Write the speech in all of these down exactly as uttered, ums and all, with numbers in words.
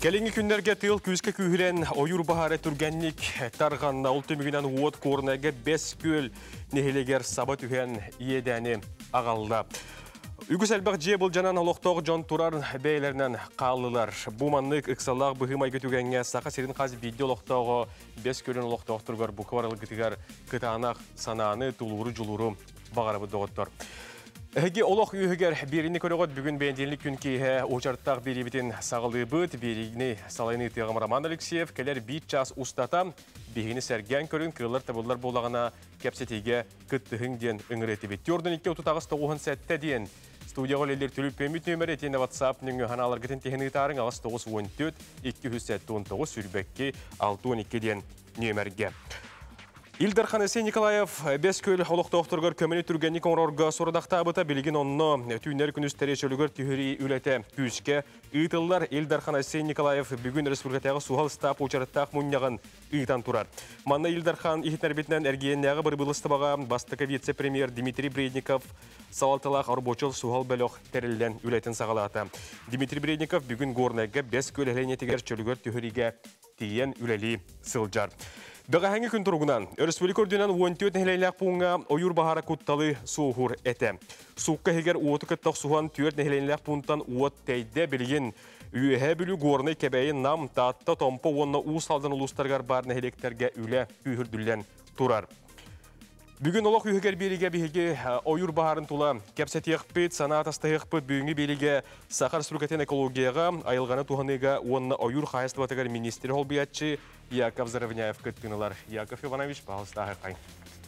Келинги күннерге тыл күзге күйілен ойыр бағары түргенник тарғанна ұлтымігінен уот корнеге бес көл нехелегер саба түген иедәні ағалда. Үгіс әлбақ же бұл жанан олықтоғы жон тұрар бәйлерінен қалылар. Бұманлық ұқсалақ бұғымай көтігенге сақа серін қазы видео олықтоғы бес көлін олықтоғы тұрғар бұқыварылы күтігер күтанақ сананы тұлғыры жұлыры бағарабы доғыттыр. Әге олық үйігер беріні көріғыт бүгін бәйінделік күн кейі очарттақ беребетін сағылы бұд, берігіні салайны тыйғым Роман Алексеев кәлер бит час ұстата, бейгіні сәрген көрін кылар табылар болағына кәпсетеге күттіғын ден үңіреті бет. Төрдің екі ұтытағыз тоғын сәтті ден. Студияға лелер түліп көміт нөмірі етені WhatsApp нүңі ханалар күтін технігі тарын ағыз тоғыз он төрт екі жүз он тоғыз сүрбәкке алты он екі ден нөмірге. Илдар Ханесей Николаев бес көл олықты оқтырғыр көмені түргенні қоңырорға сұрдақта абыта білген онны түйінер күністері шөлігір түйірі үләті күйіске. Үйтылар Илдар Ханесей Николаев бүгін республикатағы суғал стап очарыттақ мұнияғын үйтан тұрар. Манна Илдар Хан ихетнер бетінен әргейіннәғы бір бұлысты баға бастықы вице-премьер Дмитрий Бредников салалтылақ арбочыл суғал бәліқ тәрілден үләтін сағалаты. Дмитрий Бредников бүгін горнәгі бес көл әлейнетігер шөлігір түйіріге тиен үләлі сылжар. Бәғәңі күн тұрғынан, Республика ордынан он төрт нәхелейләк пуңға ойыр бағара күтталы суғыр әті. Суққа хегер уоты күттақ суған төрт нәхелейләк пуңтан уот тәйді білген үйе білі ғорны кәбәйі нам татты томпы онына уыс алдан ұлыстарғар бар нәхелектерге үлі үйірділден тұрар. Бүгін олық үйігер береге бейге ойыр бағарын тұла кәпсәті еқпет, санат асты еқпет бүгінгі береге Сақар Сүркетен экологияға айылғаны туғаныға онына ойыр қайысты батығар министері олбиятчы Яков Заровняев күттіңілар. Яков Иванович, бағылысты ағайқайын.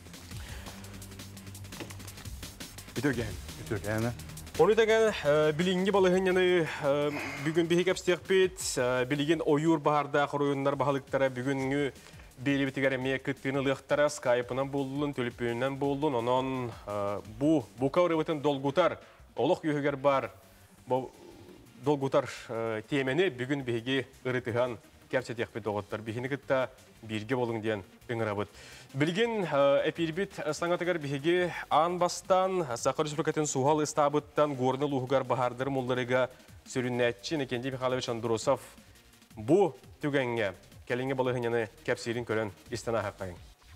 Бүтөген. Бүтөген. Оны деген білінгі балығын бүгін бейге кәпсәті еқпет, білеген ойыр бағарда құройынлар бағалықтары бүгінгі Бейли бітігері ме күттігіні лықтара скайпынан болдың, төліппүйінен болдың, онын бұ, бұқа өребетін долгутар, олық үйігер бар, долгутар темені бүгін бейге ұрытыған кәпсет еқпет оғыттар. Бейгіні күтті бірге болың ден үңірабыд. Білген әпирбет саңатығар бейге аң бастан, Сақар Республикатын суғал ұстабыттан ғорны лұғығар бағардыр мұлларыға сүріннәтші Некенди Михайлович Андросов бұ түгенге Келинге балығынені кәпсерін көрін істана хаққайын.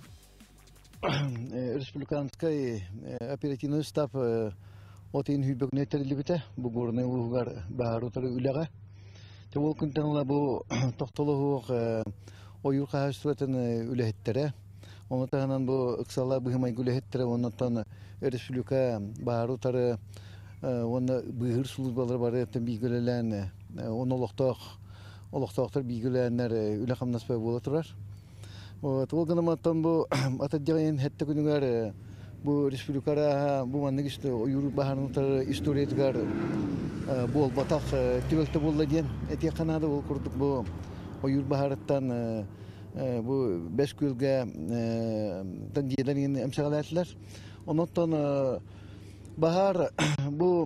Республиканскай оперативный штаб отын хүйбөгіне тәрілі біті. Бұл ғорны ұлғар бағар отары үліға. Ол күнтенла бұл тоқтылығы ойыр қағастыратын үліхеттері. Оны тағынан бұл ұқсала бұғымай үліхеттері. Онықтан республика бағар отары оны бұғыр сұлызбалар бары еттен бейгілілән. Оны олықтақ Олықтақтар бейгіләнер үлі қамнаспай бола тұрар. Ол ғанаматтан бұл атаддағайын әтті күнігер бұл республикара бұл маңнығысты ойыр бағарынықтар историятығар бол батақ түбекті болды ден. Әте қанады ол құрдық бұл ойыр бағарыттан бұл бәс көлге дәндиеден әмсағал әтілер. Онықтан Bahar bu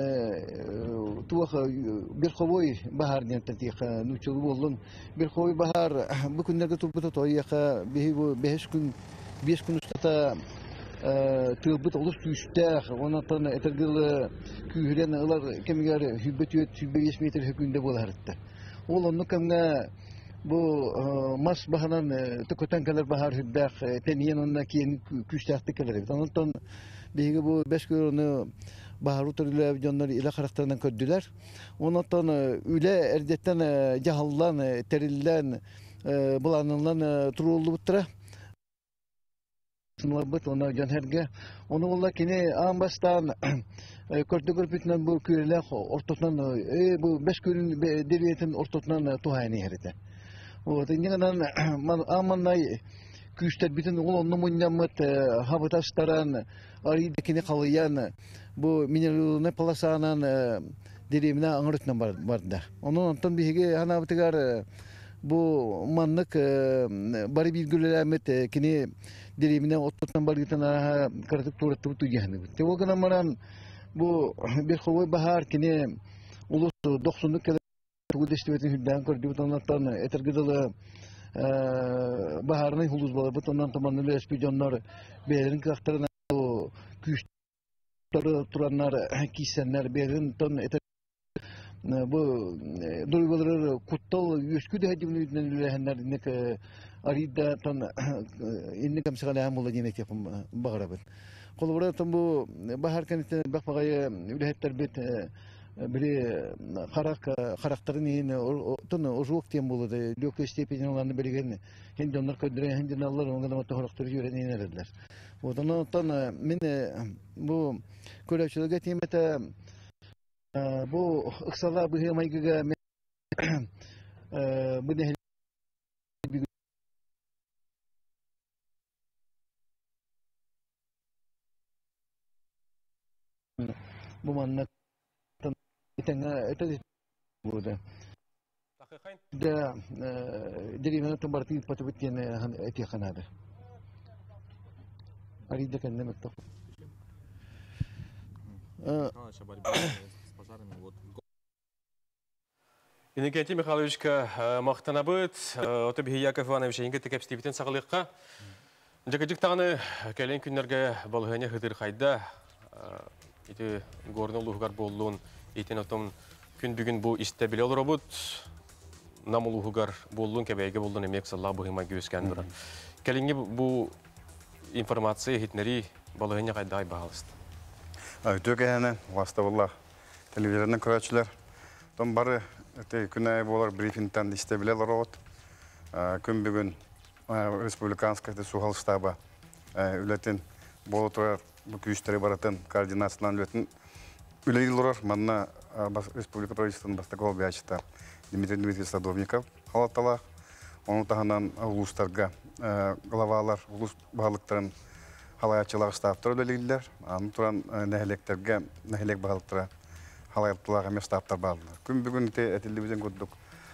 tuğ Belxovoy bahar diye tetiğ nuçulu bolun Belxovoy bahar bu günlerde tulbuta toyaka behi bu beş gün beş gün ustata tulbuta olus tüştəx ondan etergil kühüren alar kemigar hübbetiyet beş metre hükünde bolardı. Ol onu kemga bu mas bahanan tukutan kadar bahar hübbək teniyen onunla kiyen küştəxti kadar. Ondan Beyge bu beş görünü bahar uturuyla jonları ile karakterinden kördüler. Ondan üle erdetten cahallan, terillen, bulanılan turuldu buttra. Sınırlıbıt ona can herge. Onu ola kine ambastan kördügür bütünden bu köyler ortadan bu beş görün deriyetin ortadan tuhayını heride. O dinlenen amanay Küçler bütün onun munyamat habitastaran arıdakini kalıyan bu mineralını palasanan derimine anırtnan vardı. Onun antan bir hana bitigar bu manlık bari bir gülemet kini derimine oturtan barıtana karatık turatı tuyahanı. Tevoğuna maran bu bir hava bahar kini ulus doksanlık kadar tuğdestevetin hüdden kurdu butanlardan etergidalı Baharını huluz balı, butondan tamanlı espijonlar beylerin kıraktarına o küçleri turanlar, kisenler beylerin ton eter bu duyguları kuttal yüzkü de hadi bunu dinleyenler ne arida tan inni kam sagala amula dinek yapım bağırabın. Kolubura tam bu bahar kanıtı bakmaya ülhetler bit biri karak karakterin yine ton o vaktim buludu. Lök stepinin olanı belirgin. Hindi onlar kadre hindi Allah onlara mata karakteri yürüyen nerediler. Odan tan min bu kolajlığa timete bu ıksala bu hemaygıga bu ne bu manna itanga itu burada da dari mana tu berarti patut yang itu kanada hari dah kan nama tu Иннокентий Михайловичка мақтанабыт, отып Яков Иванович енге текеп степитен сағылыққа. Жакыжық тағыны кәлен күнлерге балғыне хытыр қайда. Ити горны ұлығығар болуын, етен отым күн бүгін бұл істебілі олыр обыд. Нам ұлығығар болуын кәбәйге болуын емек салла бұғыма көскен бұра. Кәленге бұл информация хитнері балғыне қайда ай бағалысты. Өтөк әйәнен, ваставаллах, телевизорның көрәтшілер. Том бары күн айы болар брифингтан істебілелер оғыт. Күн бүгін республиканскайды суғал штаба үлетін болу тұрар bu güçleri baratan koordinasyonan üretin üleydiler. Manna Respublika Pravительствоның бастығы ol bir açıda Дмитрий Дмитриевич Садовников halatalar. Onun tahandan uluslarga glavalar, ulus bağlıkların halayatçılar stafları üleydiler. Anı turan neheleklerge, nehelek bağlıklara halayatçılar hem staflar bağlılar. Gün bugün etildi bizden gördük.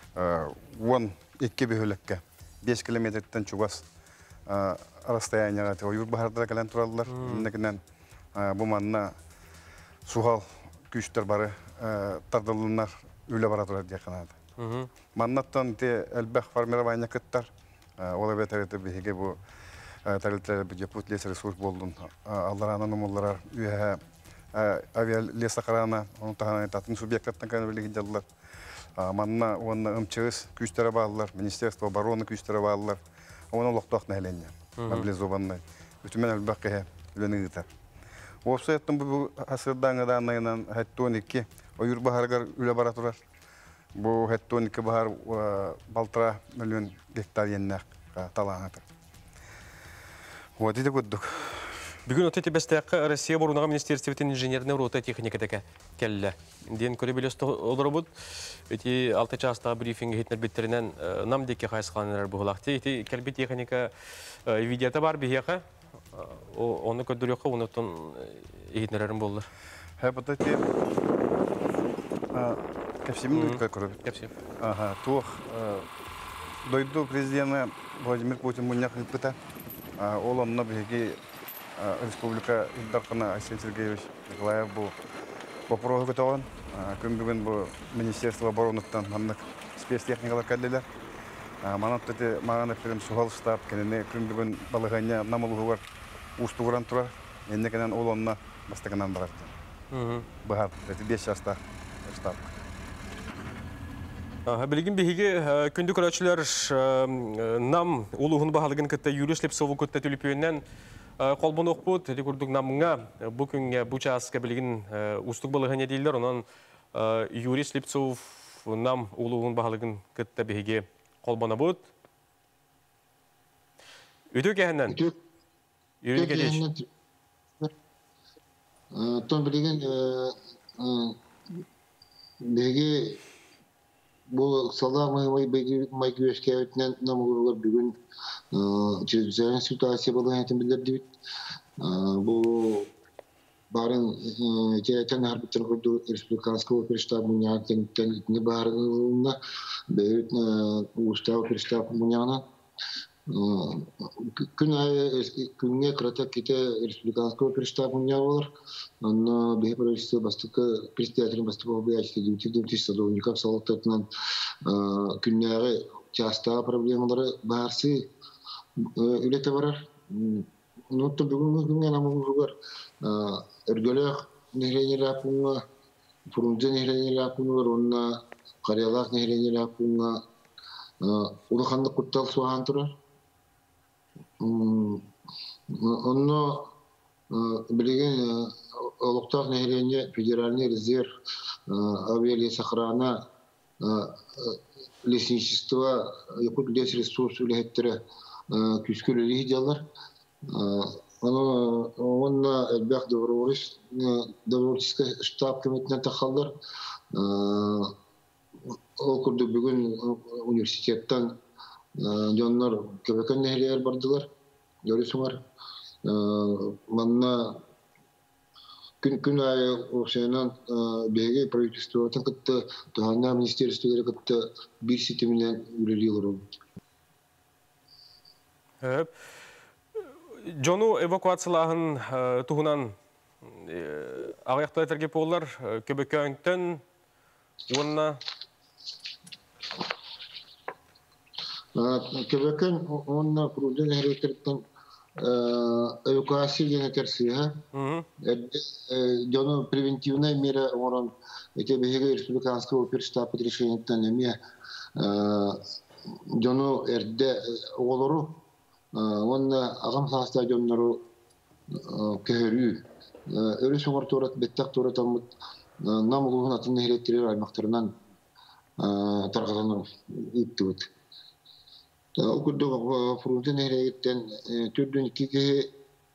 on iki bir höllekke, beş kilometreden çugas расстояние ойыр бахарда калан тураллар. Иннекенен бу манна сухал күчтер бары тардылыннар үле бара турат якынады. Маннаттан те элбэх формирование кыттар. Ола бетерете биге бу тарилтер бюджет лес ресурс болдун. Алларанын умуллар үе авиа лесакарана он таган татын субъекттан кан билген жаллар. Манна онна ымчыз күчтер баалар, министерство обороны күчтер баалар. Оны лоқтоқ нәлене. Мобилизованный. Бүтімен әлбәққе үлені ғытар. Осы еттім бұл асырдан ғыдан айынан хәттон екі ойыр бағарғар үлі бара тұрар. Бұл хәттон екі бағар балтыра миллион гектар еннәқ талағатыр. Вот еді көддік. Бүгін өтеті бәстәқі Россия бұрынаға Министерстветін инженерінің рота техникадәкі кәлі. Ден көрі білесті олары бұд. Өте алты частағы брифингі хетнер беттерінен нам деке қайсықанылар бұғылақты. Өте кәлбі техника видеота бар бігеқі. Оны көддір еқі, оны тұн хетнерерін болдыр. Həbətə ki, kəpsimin də көріп. Kəpsim. Тух, дойду президенті Владимир Путин мұнияқ үтпіті. Ол онына бігі Республика Илдарқына Арсен Сергеевич Николаев бұл вопросы көтіған. Күн бүгін бұл Министерство обороныттан маңнық спецтехникалар кәлделер. Манат өте маған әптерім суғал штаб кәніне күн бүгін балығanya намылығы бар ұстығыран тұрар. Енді кәнен ол онына бастығынан барады. Бұғар, өте бес жаста штаб. Білген бігеге күнді көрәтшілер нам ұлығын бағалығын күтті юрислеп сову күтті түліпейінен қолбын оқпұд, әді күрдік намыңа бұл күнге бұл часқа білген ұстық балығын едейлер, онан юрислеп сов нам ұлығын бағалығын күтті бігеге қолбана бұд. Үті кәхіннен? Үті кәхіннен? Тон білген бігеге bu salamı Maygüveşke öğretmen namurlar bugün çözümsel situasyon balığı yönetim bildirdi. Bu barın ceyten harbitren kurdu Respublikanskого перештаба Муняна тенитни barına beyt ustav перештаба Муняна gün ay günne kratak kite Respublikanskого перештаба Муняна var. Но бе правительство бастыка председателем бастыка бяшты дивти садовников салаттан күннәре часта проблемалары барсы үлете барар. Ну то бүгүнкү күнгө намыгы бар. Өргөлөк неренер апыңга Furunca nehireni lakunlar onna Karayalak nehireni lakunga Ulakanlık kuttal suhan turar. Onno bilgen Олуктак нehireni Федеральный резерв авиалес охрана лесничество Якут лес ресурс үлехеттері күскүлі идеалар. Онна Элбях Добровольческий штаб комитетіне тақалдар. Ол күрді бүгін университеттен жонлар көбекен нехилер бардылар. Görüyorsunlar. Manna gün gün ayı o şeyden bege правительстводан кытты Туганна министерстволары кытты bir sisteminden üreliyorlar oldu. Evet. Jonu evakuasyalahın tuhunan ayakta tergip ollar köbekönten onna Köbeken onna kurulduğu hareketlerden эвакуация гене терсиха. Жоно превентивная мера орон эти беге республиканского оперштаба решениеттен эме жоно эрде олору онна агам хаста жоннору көһөрүү өрү соңор турат беттак турат амыт намылуун атын нехилеттирер аймактарынан таркаланып иттибит. Okuduk fırıntı nehreyetten türdün iki kişi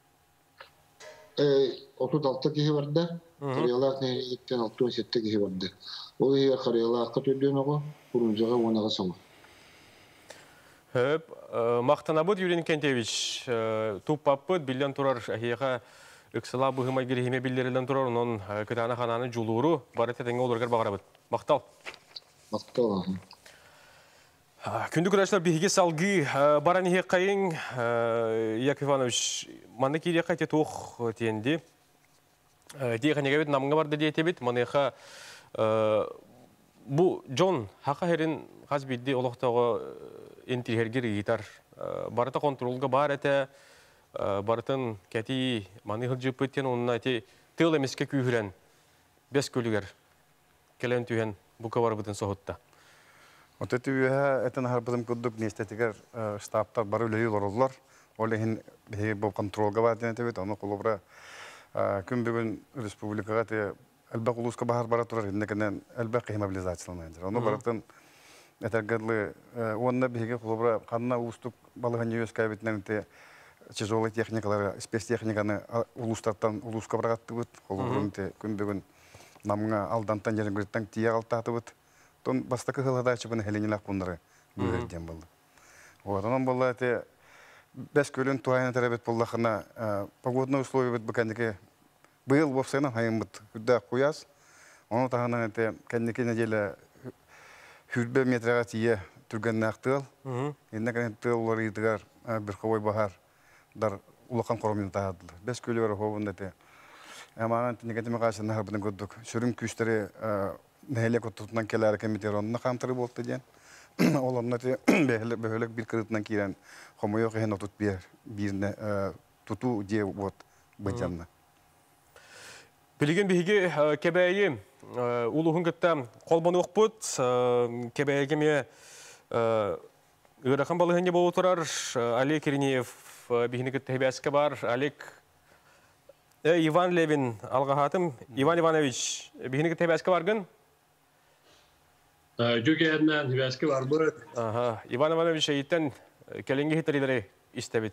otuz altı kişi vardı. Karayalak nehreyetten altı on yedi kişi vardı. O yer karayalak'a türdün oku fırıncağa onağa sonra. Hep maqtanabıd Yurin Kentevich tuppapıd bilden turar ahiyaqa ıksala bıhıma girihime billerinden turar onun kıtana xananın juluğuru barete tenge olurgar bağırabıd. Maqtal. Maqtal. Күнді күрәшілер бейге салғы баран еге қайын, Яков Иванович, маны кейде қайте тоқ тиенді. Дейқа неге бет намыңа барды дейте бет, маны еға бұл Джон хақа херін қаз бейді олықтауға энтирхергер гитар. Барыта контролға бар әті, барытын кәті маны ғыл жып өттен онына әте тыл емеске күйірен бес көлігер келен түйен бұқа бар бұтын соғытта. Вот эти веха это нахар потом кудук не статикер штабтар бару лею лороллар. Оле хин бе бо контрол гаватен тевет аны колобра күн бүгүн республикага те албак улуска бахар бара турар инекенен албак мобилизацияланды. Аны барактан этергедле онна беге колобра канна устук балыгын юс кабитнен те тяжелый техникалар, спецтехниканы улустардан улуска бараттыбыт. Колобрун те күн бүгүн намга алдантан жергиттен тия алтатыбыт. Тон бастакы хыладачы быны хеленилак кундары бүйөрден болду. Вот анан болла те бес көлөн туайна теребет боллахына погодные условия бит бакандыке быйыл болсана хайымбыт күдө куяс. Оны тагынан те кандыке неделе хүрбе метрага тие түргөннө актыл. Эне кан тыллар идигар бир кобой бахар дар улакан коромун таадыл. Бес көлөр хобунда те аманат негативме кашына хабын көдүк. Сүрүм күчтери Нехеле котутунан келер комитеронна камтыры болду ден. Оларна те бехелек бир кырытынан кирен хомойок хен отут бир бирне туту де вот бытянна. Билген биге кебейи улугун гытта колбону окпут кебейге ме ыракан балыгын болу турар Олег Киринеев бигини гытта хебяске бар Олег Иван Левин алгахатым Иван Иванович бигини гытта хебяске баргын Жүгернен хебяске бар бу. Ага, Иван Иванович эйттен келенге хитрилери истебит.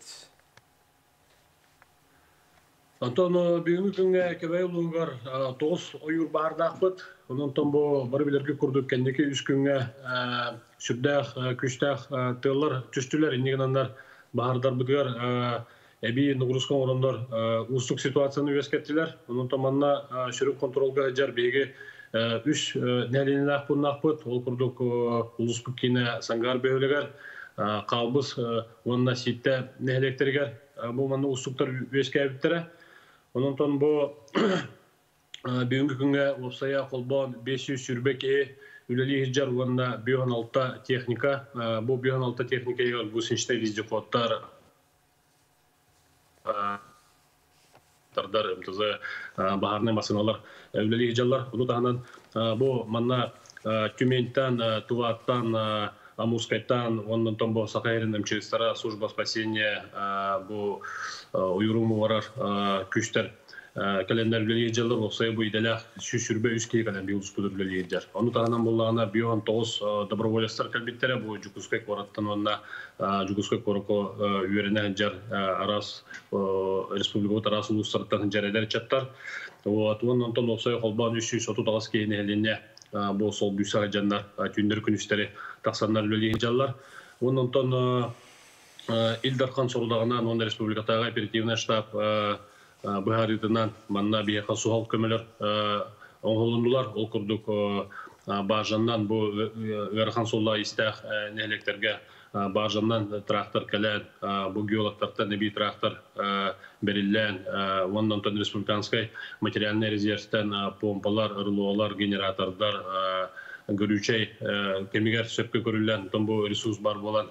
Антон бүгүнкү күнгө кебей улугар тогуз оюр бардакпыт. Онтон бу бары билерге курдук кендеки үч күнгө сүрдах, күчтах тыллар түштүлөр. Инегендар баардар быдгар эби нугрускан орондор устук ситуацияны өскөттүлөр. Онтон манна шүрүк контролга жар беги үш нәлинләк буннакпыт, ол курдук улуспук кине сангар бөөлөгөр, калбыз онна ситте нәлектергер, бу манны устуктар өскәбиттере. Онтон бу бүгүнкү күнгө опсая колбон беш жүз сүрбеки үлели хижар онна беш он алты техника, бу беш он алты техникага бусинчте виздикоттар тардар МТЗ баһарны машиналар үлелиһи жаллар. Уну таһанан бу манна Тюменьтан, Туваттан, Амурскайтан, оннан том бу Сахайрин МЧСтара служба спасения бу уйруму варар күчтер календар үлелиһи жаллар осай бу иделах сүрбе үскей кален бил спудур үлелиһи жар. Ону таһанан буллагана биоган тогуз доброволецтер калбиттере бу Жукускай кораттан онна Жукускай короко үйренен жар арас республика арас улустардан жаредар чаттар. Вот оннан том осай холбан үч жүз отуз тогуз кейине элине бу сол бүсага жандар күндөр күнүштери таксаннар үлелиһи жаллар. Оннан том Илдархан сорудагынан он республикатагы оперативный штаб Быһарытынан манна бияха суал көмөлөр оңголундулар. Ол курдук бажаннан бу Верхан Солла истах нехлектерге бажаннан трактор келен бу геологтардан неби трактор берилен ондан тон республиканскай материальный резервтен помпалар, ырлоолар, генератордар көрүүчей кемигер сөпкө көрүлгөн тон бу ресурс бар болан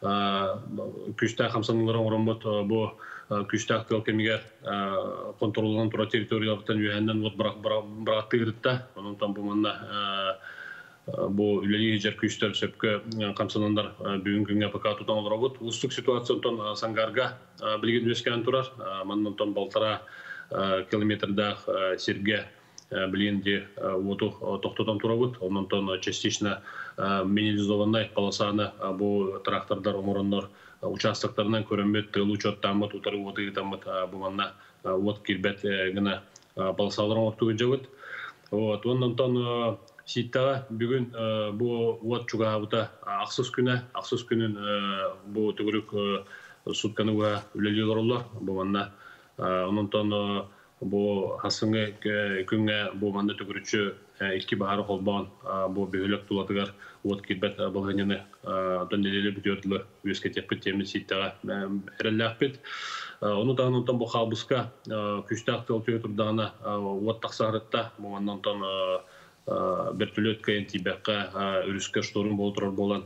күчтә хамсанларын оромбот бу күчтә тел кемигер контролдан тура территориялардан юһәннән вот брак тырытта онун там бу манна бу үлелиһи жер күчтөр сөпкө хамсанандар бүгүнкү күнгө пока тутан робот устук ситуациятон сангарга билген өскән турар маннан тон балтара километрда серге блинди оту тоқтотан турабыт, оннан тон частично минимизованный полосаны бу трактордар омороннор участоктарынан көрөнбөт тыл учоттамыт утары оты тамыт бу манна от кирбет гына полосаларын оттугу жабыт. Вот оннан тон ситтага бүгүн бу от чугабыта аксыз күнө, аксыз күнүн бу түгүрүк сутканы уа үлелилорлор бу манна оннан тон бу хасыңы күнгө бу манда түгүрүчү икки баары холбон бу бөлөк тулатыгар от кирбет болгонуны дөнделеле бүтөрлү үскө теппит темир ситтага эреллакпит. Ону тагын онтон бу халбыска күчтак тылтуу турдагына от таксарытта бу мандан тон бертүлөт кайын тибекка үрүскө штурм болтурар болан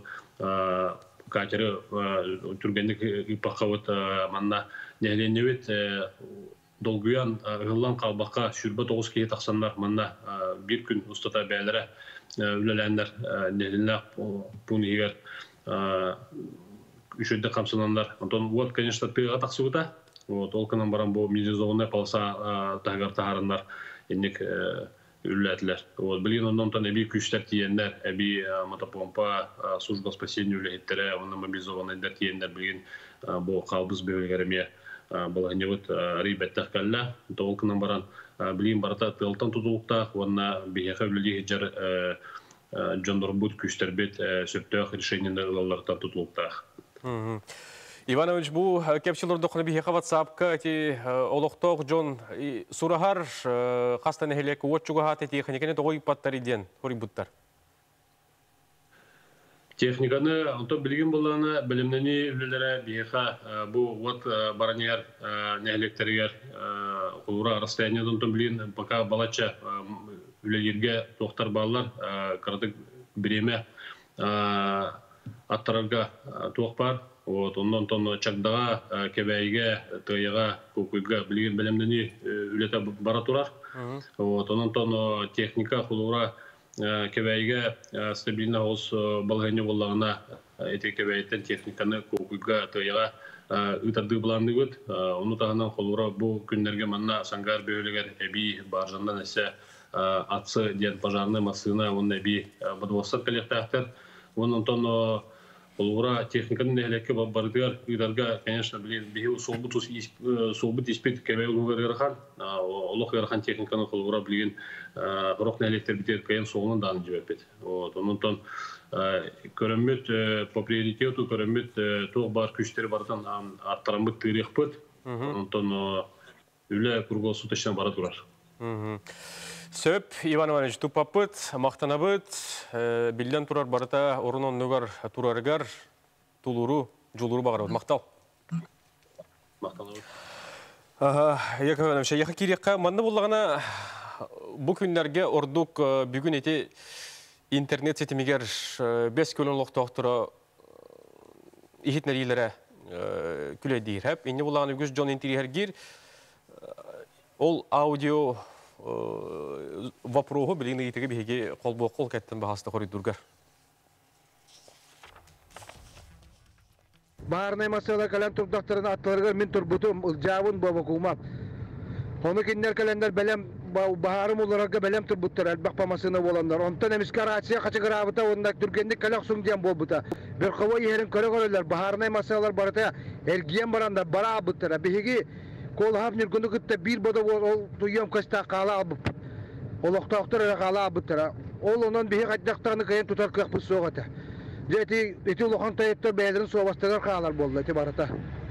катери түргендик ипакавыт манна нехленебит долгуян ыллан калбакка сүрбө тогуз кей таксандар манна бир күн устата бээлере үлелендер нехленак пунигер үшөдө камсынандар. Антон вот конечно тыга таксыбыта. Вот олканан баран бу милизованный полоса тагар таарындар эндик үлләтләр. Вот билген ондан тон эби күчтәр тиендер, эби мотопомпа служба спасения үләттере, онда мобилизованныйдар тиендер билген бу калбыз бөлгәреме баланы вот рибеттер калла. Толкынан баран билген барата тылтан тутулукта, онна бияха үлелиһи жар жондорбут күчтер бет сөптөх решениелер аллардан тутулукта. Иванович, бу кепчилордо кына бияха WhatsApp-ка ти олокток жон сурахар кастан эхелек отчуга хат техниканы тогой паттар иден, хорибуттар. Техниканы онто билген боланы билимнени үлелере бияха бу вот баранер нехлектергер ура расстояниедан то билген пока балача үлелерге токтар баллар кырдык биреме аттарга токпар. Вот ондан тон чагдага кебейге тыйга кукуйга билген билимнени үлете бара турар. Вот ондан тон техника хулура кебейге стабильно ос балганы боллагына эти кебейттен техниканы кукуйга тыйга ытарды буланды гыт. Ону тагынан хулура бу күннерге манна сангар бөлөгөр эби баржандан эсе атсы ден пожарный машина онда би бодвостар коллектактар. Ондан тон Улура техниканы нехлекке бардыгар, ыдарга, конечно, билин, бихил солбут солбут испит кебе улугархан, олох гархан техниканы улура билин, рох нехлектер битер кайын соғынан даны жібепет. Ондан көрөммөт по приоритету, көрөммөт тоқ бар күштері бардан аттарамбыт тырық бұд, ондан үлі кургол суташынан бара турар. Сөп, Иван Иванович, тупапыт, мақтанабыт, билден турар барыта орынон нүгар турарыгар, тулуру, жулуру бағарабыт. Мақтал? Мақтанабыт. Яков Иванович, яқы керекқа, манды болағына бұл күндерге ордук бүгін еті интернет сетімегер бес көлін лоқтауқтыра ихитнәрилері күлейдейір. Әп, енді болағына үгіз жон интерегер ол аудио вопроғы білігін етігі бейге қол-бұл-қол кәттін бағасты қоридургар. Баарнай масалар калан турдактарын аттыларга мен турбутум жабын баба кумам. Оны киндер календар белем баарым уларга белем турбуттар албак памасына боландар. Онтан эмискар ачия качыгырабыта онда түргенде калак суңдиям болбута. Бир кова ерин көрөгөлөр баарнай масалар барата эргием баранда барабыттар. Биги кол хап ниргүндү кытта бир бодо ол туйам каста кала алып. Олоктоктор кала алыптар. Ол онон биги кайдактаны кайын тутар кык бусогата. Жети эти улахан тайыптар бәйдерін суабастығар қалар болды, әте барыта.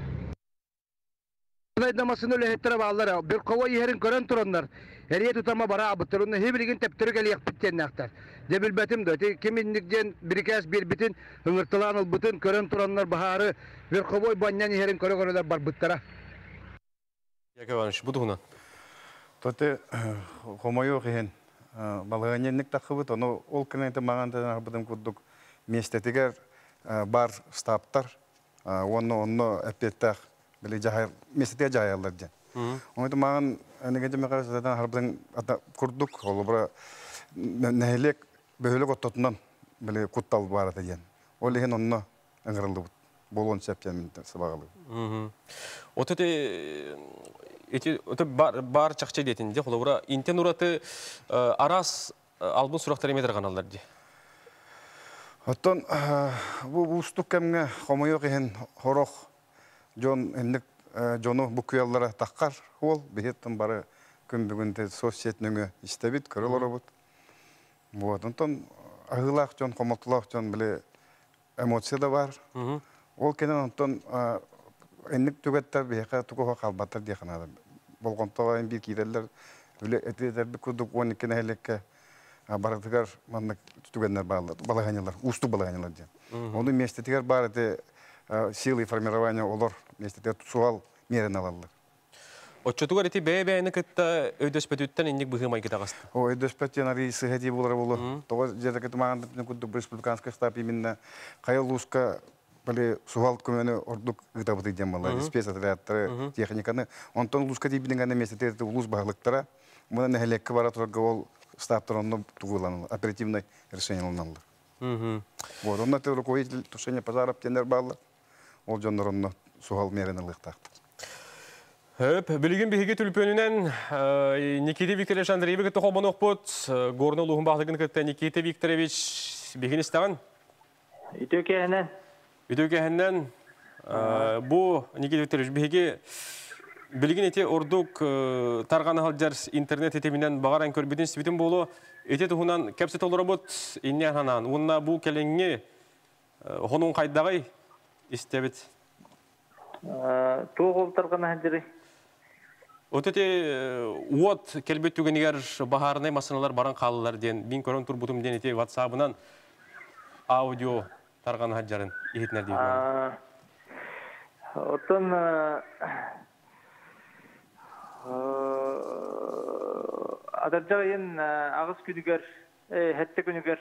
Намасын өлі әттері бағалар, бір қова ерін көрін тұрандар, әрие тұтама бара абыттыр, оны хебілген тәптірі кәлі яқпыттен нақтар. Дебіл бәтім дөте, кеміндіктен бір кәс бір бітін, үңіртілан ұл бүтін, көрін тұрандар бағары, бір қовой банян ерін көрі көрілер бар бұттара. Яке Иванович, бұды ғынан? Тоте, қомайы оқиын, балығаненлік тақы бұд, оны ол кірнәйті мағантан ағыбыдым күддік. Местетигер бар стаптар, оны оны әпеттәк біле жайыр, местетеге жайырлар ден. Оны маған әнегенде меқар сәден харбыдың күрдік, олы бұра нәхелек бөхілік оттотынан біле құттал барады ден. Ол еген оны әңгірілді бұд, болуын сәптен сыбағалы. Оты бар чақчай дейтінде, олы бұра интен ұраты арас албын сұрақтары метр қаналар де. Оттон, бұл ұстық кәмге қомайы қиын қорық жон әнлік жону бұқиялары таққар ол, бейеттің бары күн бүгінде социетніңі істебет, көрілері бұд. Оттон, ағылақ жон, қомақтылақ жон біле эмоция да бар. Ол кенен оттон, әнлік түгеттер бейқа тұқуға қалбаттар дейқанады. Болғантағайын бір кейдерлер, әтедерді күдік он екі нәйлекке баратыгар маннык түгеннер барлар, балаганялар, усту балаганялар ден. Оны местетигер бар эти силы формирования олар местетигер суал мерен алалар. Отчетугар эти бәй-бәйні кітті өйдөспәтүттен индік бұғымай кетағасты? О, өйдөспәттен ари сығади болар болу. Тоғы жерді кеті мағандың күдді республиканский штаб именно қайыл ұсқа біле суал көмені ордық ғытабыды ден балар, спец отрядтары, техниканы. Онтан ұлысқа дейбінің ғана местетігерді ұлыс бағылықтара, мұны нәхелеккі бара тұрға ол стаптар онно тугуланыл, оперативное решение лунал. Вот, он это руководитель тушения пожаров тендер баллар, ол жондар онно сугал меренелых тахты. Хөп, билген биһиге түлпөнүнен Никита Викторович Андреевич тохобон окпот, горно лухун бахдыгын кытта Никита Викторович биген истаган. Үтөкәһеннән. Үтөкәһеннән бу Никита Викторович биһиге билген эте ордук тарганы халжар интернет этеминен багаран көрбүдүн сибитин болу эте тухунан кепсе толробот инне ханан. Унна бу келеңге хонун кайдагай истебит. Тугул тарганы халжары. Отете уот келбет түгенегер бахарнай масыналар баран қалылар ден, бин көрін турбутум ден ете ватсабынан аудио тарганы хаджарын ехетнер дейбі. Отын адаржағайын ағыз күнігер, хәтті күнігер,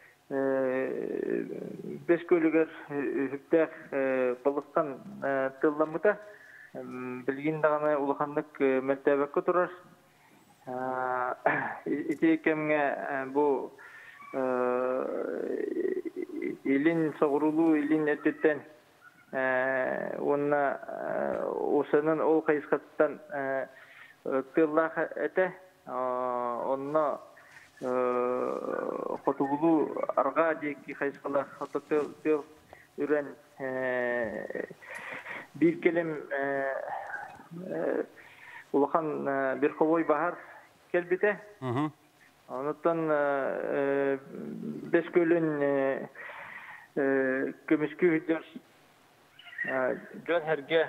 бес көлігер үптәк балықтан тылламыда. Білген дағаны ұлықандық мәлтәбәккі тұрар. Ете кәмге бұл елін соғырулу, елін әттеттен онына осының ол қайысқаттан тыллақ әті, онына қотығылу арға дейкі қайысқалар қоты тыл үрен bir kelem ulakan bir kovboy bahar kelbite. Ondan beş gölün kömüskü hüdür John Herge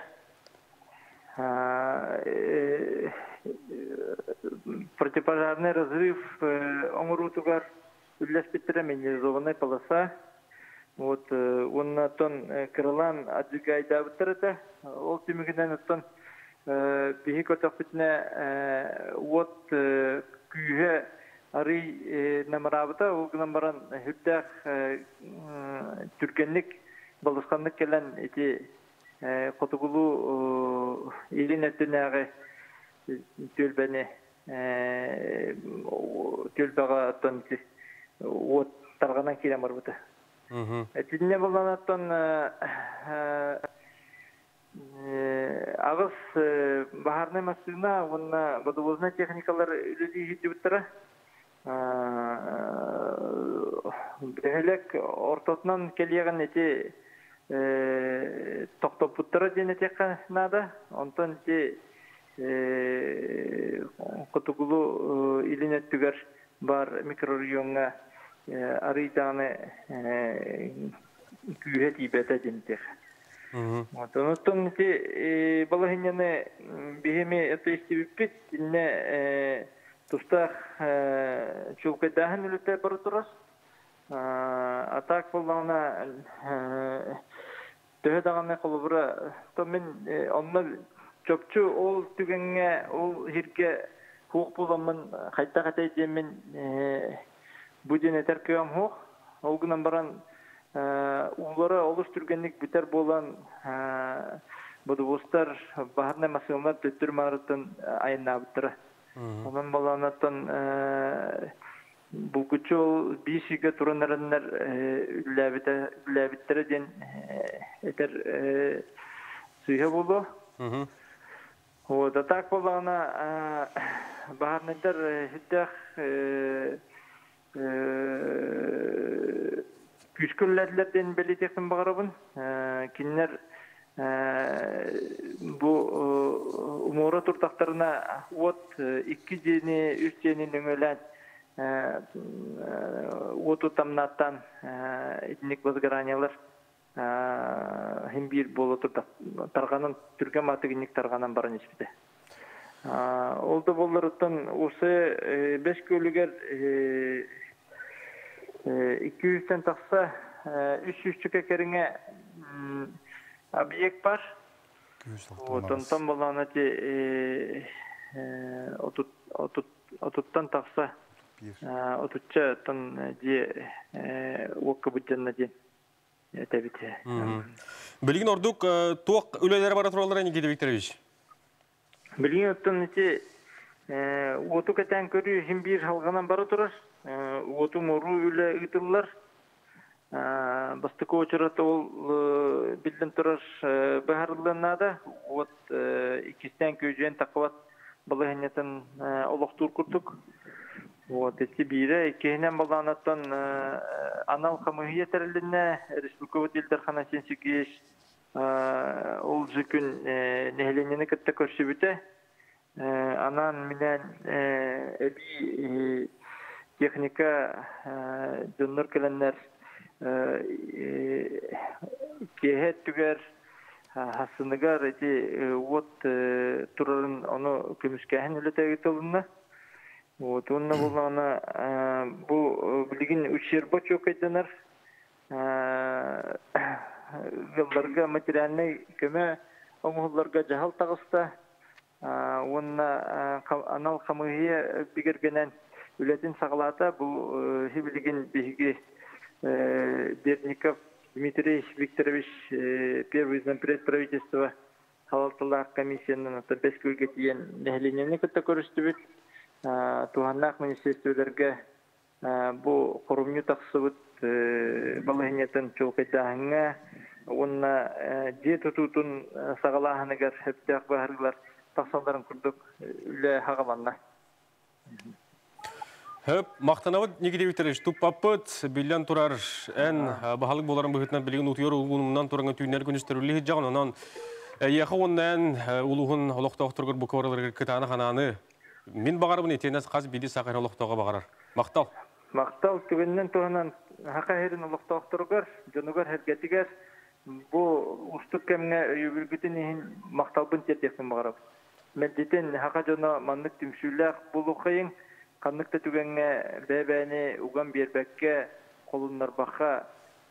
противопожарный разрыв Омурутугар Уляспетременизованная полоса. Вот он на тон крылан отжигайда втората, ол тимигнен тон пихикотофитне вот күйе ари намарабыта ол намаран хүддах түркенлик балысқанлык келен эти котугулу илин эттенеге төлбәне төлбәға аттан от тарғанан келем арбыты. Әтінне болған аттан ағыз бағарны масына, онына водовозна техникалар үлі жетті бұттыра. Бәлек ортотынан келеген әте тоқтап бұттыра ден әте қанада. Онтан әте құтығылу илінет түгер бар микрорайонға арыйтаны күйет ибәті ден әте. Онтан әте балағынені бігеме әті істебіппет, дінне Тустах чулкайдаһын үлетә бары турас. Атак булганда төһә даганы кылыбыра. То мен онны чөпчү ол түгәнгә, ол һиркә хук буламын, кайта кайта демен бу дине теркәм хук. Ол гынан баран улары олыштырганлык битәр булган бодустар баһарны масылар төттүр марытын айына битәр. Onun balanattan bu küçük bir şirket turunlarınlar ülabitleri den eter suya buldu. O da tak balana bahar nedir hiddah küçüklerden belirtekten bağırabın kinler bu umura turtaklarına ot iki jeni üç jeni nöngölen ot utamnattan etnik bazgaranyalar hem bir bolu turtak targanın Türkiye matıgınlık targanan barın ispide. Oldu bollarıttan осы beş kölüger iki yüzden taksa üç yüz çıkakerine объект бар. Отонтан болғаны те отуттан тақса отутча тон де оқы бұджанна ден тәбіте. Білген ордық тоқ өлелері бара тұралар әне кеді Викторович? Білген оттан те оту кәтен көрі жембір халғанан бара тұрар. Оту мору өлі ұйтылар. Бастыко очараты ол білден тұрар бағарылығынада. Вот икистен көжен тақыват балығынетін олықтур күрдік. Вот әсі бейірі екенен балағанаттан анал қамығия тәріліне Республикават елдерхана сенсікеш ол жүкін нәхеленені кітті көрші бүті. Анан менен әбі техника жонлар кәлінлер кехет түгер хасыныгар эти вот турарын оны көмүскәһен үлетәге толынна. Вот онна булганы бу билген үчер бочок айтанар. Гылларга материальный көмө оңгыларга жахал тагыста. Онна анал камыгы бигергенен үлетин сагалата бу билген биги Берников Дмитрий Викторович, первый зампред правительства Халалталар комиссияның бескөлге тиен нәхленені күтті көрісті бүт. Туғаннақ министрлерге бұл құрымны тақсы бүт балығынетін чолқайдағыңа, онына де тұтутын сағалағынығар әптіғ бағарғылар тақсандарын күрдік үлі хағаланна. Хөп, мақтанавыд Никита Викторович, тұппапыд, білден тұрар ән бағалық боларын бұғытынан білген ұтыйыр ұлғынымнан тұраңы түйінер күністер үлігі жағын, онан еқі онын ұлығын олықтауқтырғыр бұ көваралар кітаны қананы. Мен бағарыбын етенес қаз бейді сақыр олықтауға бағарар. Мақтал? Мақтал түгіннен тұғынан хақа херін олықтауқтырғыр, жонығыр әргетігер, бұл ұстық кәміне өйбіргітін ең мақталбын тетекін бағарап. Мәддетен хақа жона манлық түмшіләқ бұлу қайын, Kanlıkta tügenge bebeni ugan bir bekke kolunlar baka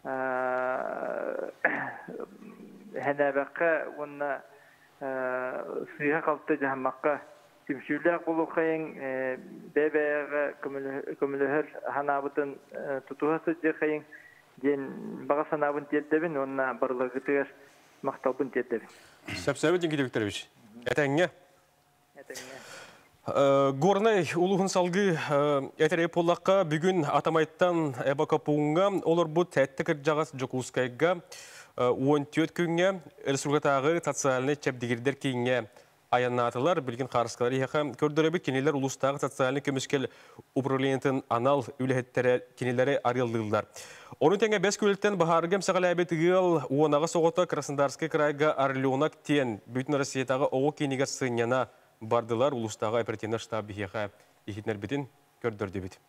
henebekka onna suya kalktı jahammakka timşüler kolu kayın bebeye kömülühür hanabıtın tutuhası kayın den baga sanabın tiyetdebin onna barlığı tüger maktabın tiyetdebin. Sapsabı Nikita Viktorovich. Etenge. Etenge. Горнай улуғын салғы әтірей полаққа бүгін атамайттан әбақапуыңға олар бұ тәтті кірджағас жоқұлысқайға он төрт күнге республикатағы социальный чәбдегердер кейінге аянатылар, білген қарысқалар еқа көрдіребі кенелер ұлыстағы социальный көміскел управлениятын анал үліхеттері кенелері арылдылдар. Оның тәңе бәс көліктен бағарғым сағал әбет ғыл уонаға соғыта Краснодарский крайға арылуынақ тен бүтін Россиятағы оғы кенеге сыняна бардылар ұлыстағы оперативна штабы еқа ехетнер бітін көрдірді біт.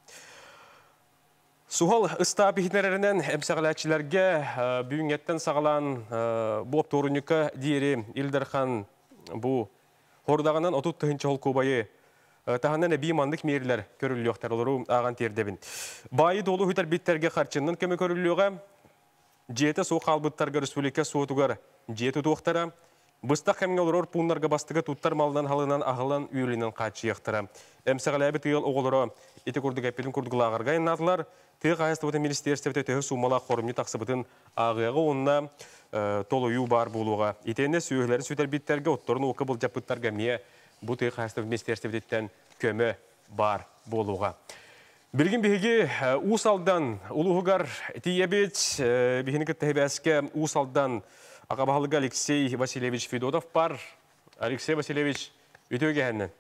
Суғал ұстап ехетнерінен әмсағалатчыларға бүйінгеттен сағалан бұл опторуныка дейірі Илдархан бұл Хордағынан отут тұхынчы ол көбайы тағаннан әбей мандық мейірлер көріліоқтар олару аған тердебін. Байы долу хүтер беттерге қарчынның көмі көріліоға жеті соқ албыттарға республика суытуғар жеті туақтара, бұстақ кәмін олар пұнларға бастығы туттар малынан халынан ағылан үйілінен қатшы яқтыра. Әмсіғал әбі түйіл оғылыра еті күрдік әппелін күрдіғылағарға айнатылар, түйіқ айыстыбыты министерстевті түйі сумала қорымны тақсыбытын ағығы онына толуyu бар болуға. Итенне сүйелерін сөйтер биттерге отторын оқы бұл жапыттарға мие бұл түйі қайыстыбы министерстевдеттен көмі бар болуға. Білген бейге ұсалдан ұлығығар тиебет бейінгі тәйбәске ұсалдан ағабағылығы Алексей Васильевич Федотов бар. Алексей Васильевич, өтеуге әннен?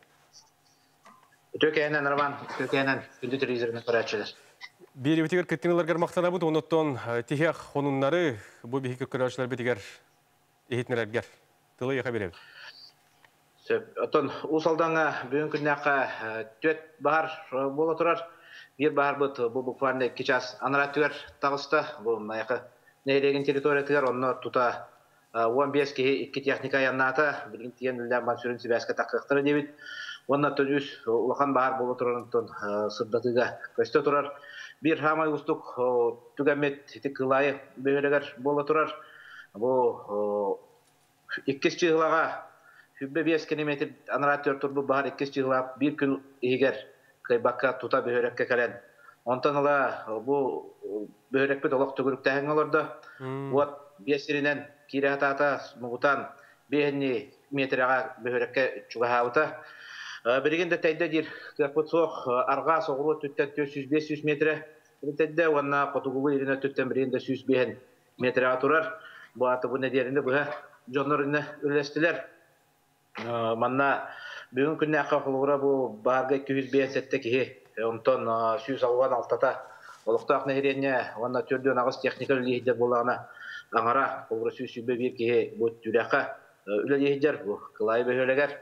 Өтеуге әннен, Роман, өтеуге әннен күнді телевизорының көрәтшілер. Бері өтегер кеттіңілерге мақтана бұд, оныттон тихек қонынлары бұл бейгі көрәтшілер бетігер ехетнерергер. Тылы еқа берем. Оттон ұсалдаңа бүгін күннәққа төт бағар бола тұрар. Bir bahar бұд бұл бұқварында кечас анараттығар тағысты. Бұл наяқы нәйреген территориятығар, оны тұта он бес кеге екі техника яннаты, білген тиген үлден бан сүрін себәске таққықтыры дебіт. Онна түн үз ұлақан бағар болу тұрарынтын сырдатыға көсті тұрар. Bir хамай ұстық түгәмет текілайы бөйелегер болу тұрар. Бұл иккес чығылаға хүббе бес километр анараттығар тұр бұл бағар иккес чығылап бір күн егер кайбакка тута бөйрекке кален. Онтан ала бу бөйрекпе толок түгүрүктәһен олорда. Вот бесиринен кирәтата мугутан бехни метрага бөйрекке чугахаута. Биригенде тәйдә дир капыцох арга согру төттән төрт йөз беш йөз метр. Тәйдә ванна котугулы иренә төттән бирендә йөз беш метрга турар. Бу аты бу нәдерендә бу жоннорны үлестиләр. Манна бүгін күнне аққа құлғыра бұл барға екі жүз бес сәтті кеге. Онтон сүйіз алуан алтата. Олықтақ нәйренне, онна түрден ағыз техника үлейдер болағына аңара. Құлғыра сүйіз сүйбе бір кеге бұл түрәққа үлейдер, бұл қылайы бөхелегер.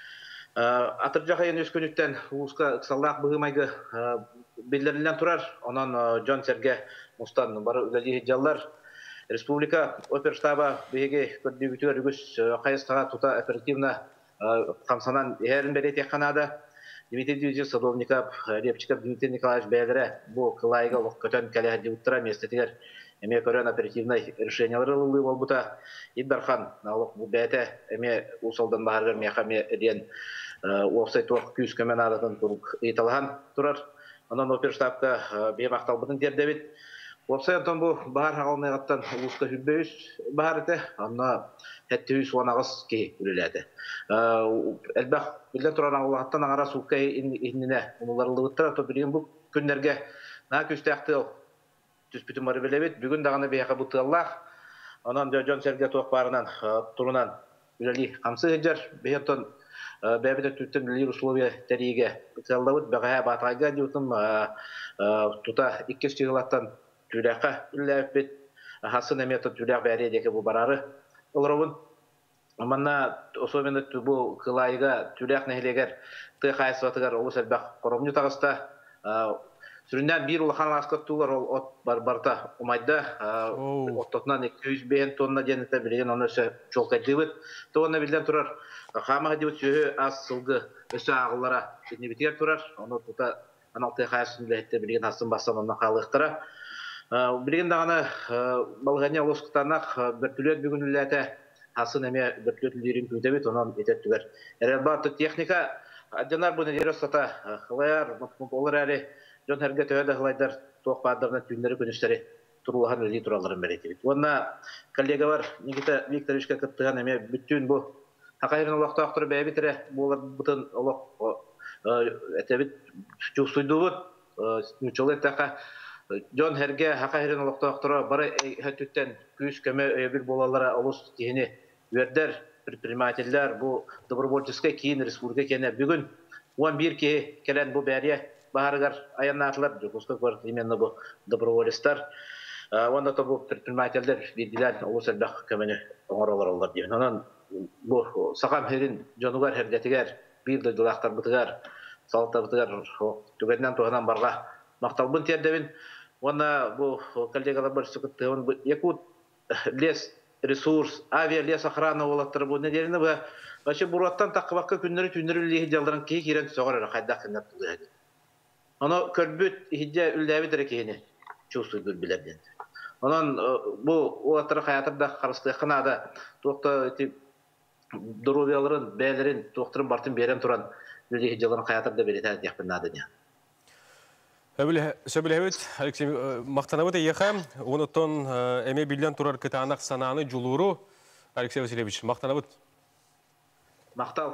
Атыр жақа ен өз күніттен ұлысқа ұқсаллақ бұғымайғы белдерілден тұрар. Онан Джон Серге мұстан бары үлейдерлер. Республика опер штаба беге көрдігітер үгіс қайыстаға тута оперативна Қамсанан әрін бәрі тек қанады. Дмитрий Дмитриевич Садовников, Репчиков Дмитрий Николаевич бәлірі бұл қылайға көтен кәлі деуттыра местетігер әме көрен оперативный решениялары ұлы бол бұта. Идбархан бұл бәті әме ұсалдан бағарғыр меқаме әден офсайт оқ күйіз көмен адатын тұрып еталған тұрар. Онан опер штабқа бейім ақталбытын тердебет. Офсайт онтан бұл бағар ағалынайғаттан ұлысқа хүббейіз бағар еті. Онна Хәтті үйс оңағыз кей үлеләді. Әлбәқ білден тұран ағылағаттан аңара суққа еніне ұмыларылы бұттыра. Бірген бұл күндерге наға көсті әқті түспітін бары білебет. Бүгін дағаны бейіға бұтты Аллах. Онан Джон Серге тоқ барынан тұрынан үлелі қамсы ғыджар. Бейіттен бәбіті түттен үлелер условия тәрейге бұтылауыд. Бәғая батайға деутым тұта иккес чығылаттан түрәққа үлеләіп бет. Хасын әметі түрәқ бәрі бұл барары. Оларауын, манна особенно бұл қылайыға түрәқ нәхілегер тұй қайсыватығар олыс әлбәқ қоромны тағыста. Сүрінден бір ұлыған асқаттылар ол от бар-барта ұмайды. Оттотынан екі жүз бес тонна денеті білген оны өсі чолқайдығыд. Тоғына білден тұрар. Қамаға дейбіт сөйі аз сылғы өсі ағылара бітер тұрар. Оны тұта аналтай қайсын білетті білген асын бастан онына қалықтыра. Білген дағаны балғания олысқытанақ бір түлет бүгін үләті асын әме бір түлет үлдерін көйдебет, онан етет түгер. Әрелбаты техника, әденар бұны дері сата, қылайар, олар әрі жон әрге тәуәді қылайдар тоқ бардырына түйіндері көністері тұрулаған өлі тұраларын бәрі. Онна коллега бар, Никита Викторовичка кіптіған әме бүттін бұл. Хақайырын олақты ақтыры бәй бітірі, болар бұтын олақ этебит чувствуйдубут нучолы така Жон herge haqa herin olaqtaqtıra bara hötütten küs köme öbür bolalara olus dihini verder предпринимательler bu добровольческий kiyin respublika kene bugün on bir ki kelen bu beriye bahargar ayanatlar Jokostok var именно bu добровольцlar onda da bu предпринимательler bildiler olus elbaq kömeni oңоролор ollar diyen. Ondan bu saqam herin jonugar hergetiger bir de dolaqtar bıtıgar salta bıtıgar tügenden toğanan barga maqtalbın terdebin. Ona bu коллегалар бар sıkıntı он якут лес ресурс авиа лес охрана олаттыр bu неделені bu başı burаттан таққыбаққа күннері түннері үллеhi жалдырын кей керен соғар қайда қинап тұлды. Onu körбүт hidde үлләби дәрекейіне чувствуйдыр білерден. Onun bu olattары hayatırda қарысты қынада тоқты дұрувияларын, бәлерін, тоқтырын бартын берен тұран үллеhi жалдырын hayatırda беретәді яқпынады не. Сөбіләуіт, Алексей, мақтанауыт еқам, оныттон әме білден тұрар кітанақ сананы жұлуру, Алексей Васильевич, мақтанауыт? Мақтау.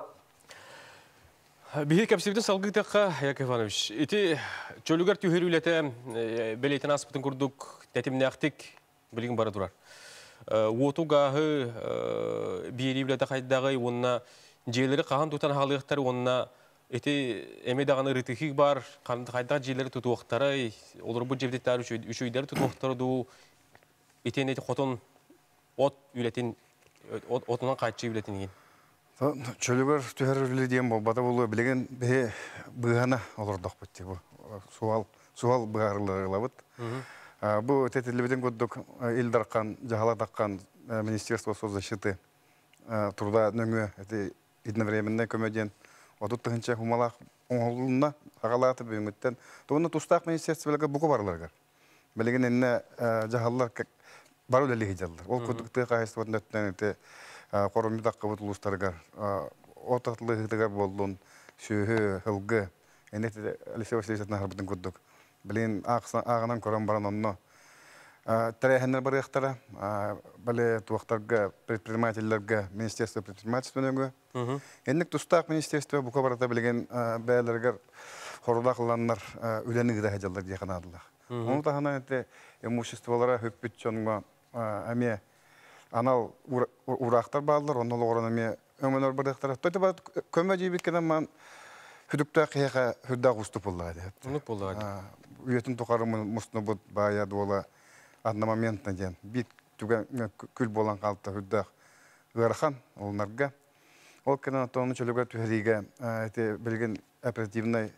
Бейі кәпсебетін салғы таққа, Яков Иванович, еті чөлігер түйер үлеті бәлейтін аспытын күрдік, тәтіміне ақтик, білген бара тұрар. Оту ғағы бейері үлеті қайдағы, онына жейлері қаған тұтан халықтар, онына эти эмедаганы рытыхик бар, кайда жерлери тутуактары, олар бу жебдеттер үшөйдер тутуактары ду этен эти хотон от үлетин отунан кайтчы үлетин ген. Чөлөгөр түһөр үледен болбада болу билеген бе быгана олордок битти бу. Суал суал быгарлыгылабыт. Бу тетилибиден көддөк Илдаркан жахала таккан Министерство соцзащиты труда нөңө эти единовременный комедиан Отут тыгынча хумалақ оңғылына ағалаты бүйметтен. Тоғыны тұстақ министерствелігі бұқы барларғар. Білеген әніне жағалылар бар өлелі хеджалылар. Ол көдікті қайысты бұтын өттен әті қорымды таққы бұт ұлыстарғар. Отақтылы хетігар болуын, сүйі, хылғы. Әнеті Алексей Васильевичтің арбытын көдік. Білеген ағынан көрін баран онны. Тәрәхендер бар яқтары, бәлі туақтарға, предпринимательлерге, Министерство предпринимательства нөңі. Әнік тұстақ министерство бұқа барата білген бәлергер хоруда қыланлар үләні ғыда хәжалдар дейқан адылар. Оны тағына әнті имуществолара хөппіт чонға әме анал урақтар бағылар, оны олғыран әме өңінер бар яқтары. Тойты бар көмі жейбет кенен маған хүдікті қияға хүдді ғұстып болады. Ұнық болады. Үйетін тұқарымын мұстыны бұд баяды ола адна моментна ден. Бит түген күл болан қалыпта хүдді ғырхан олынарға. Ол кенен атоны чөлігер түхериге білген оперативный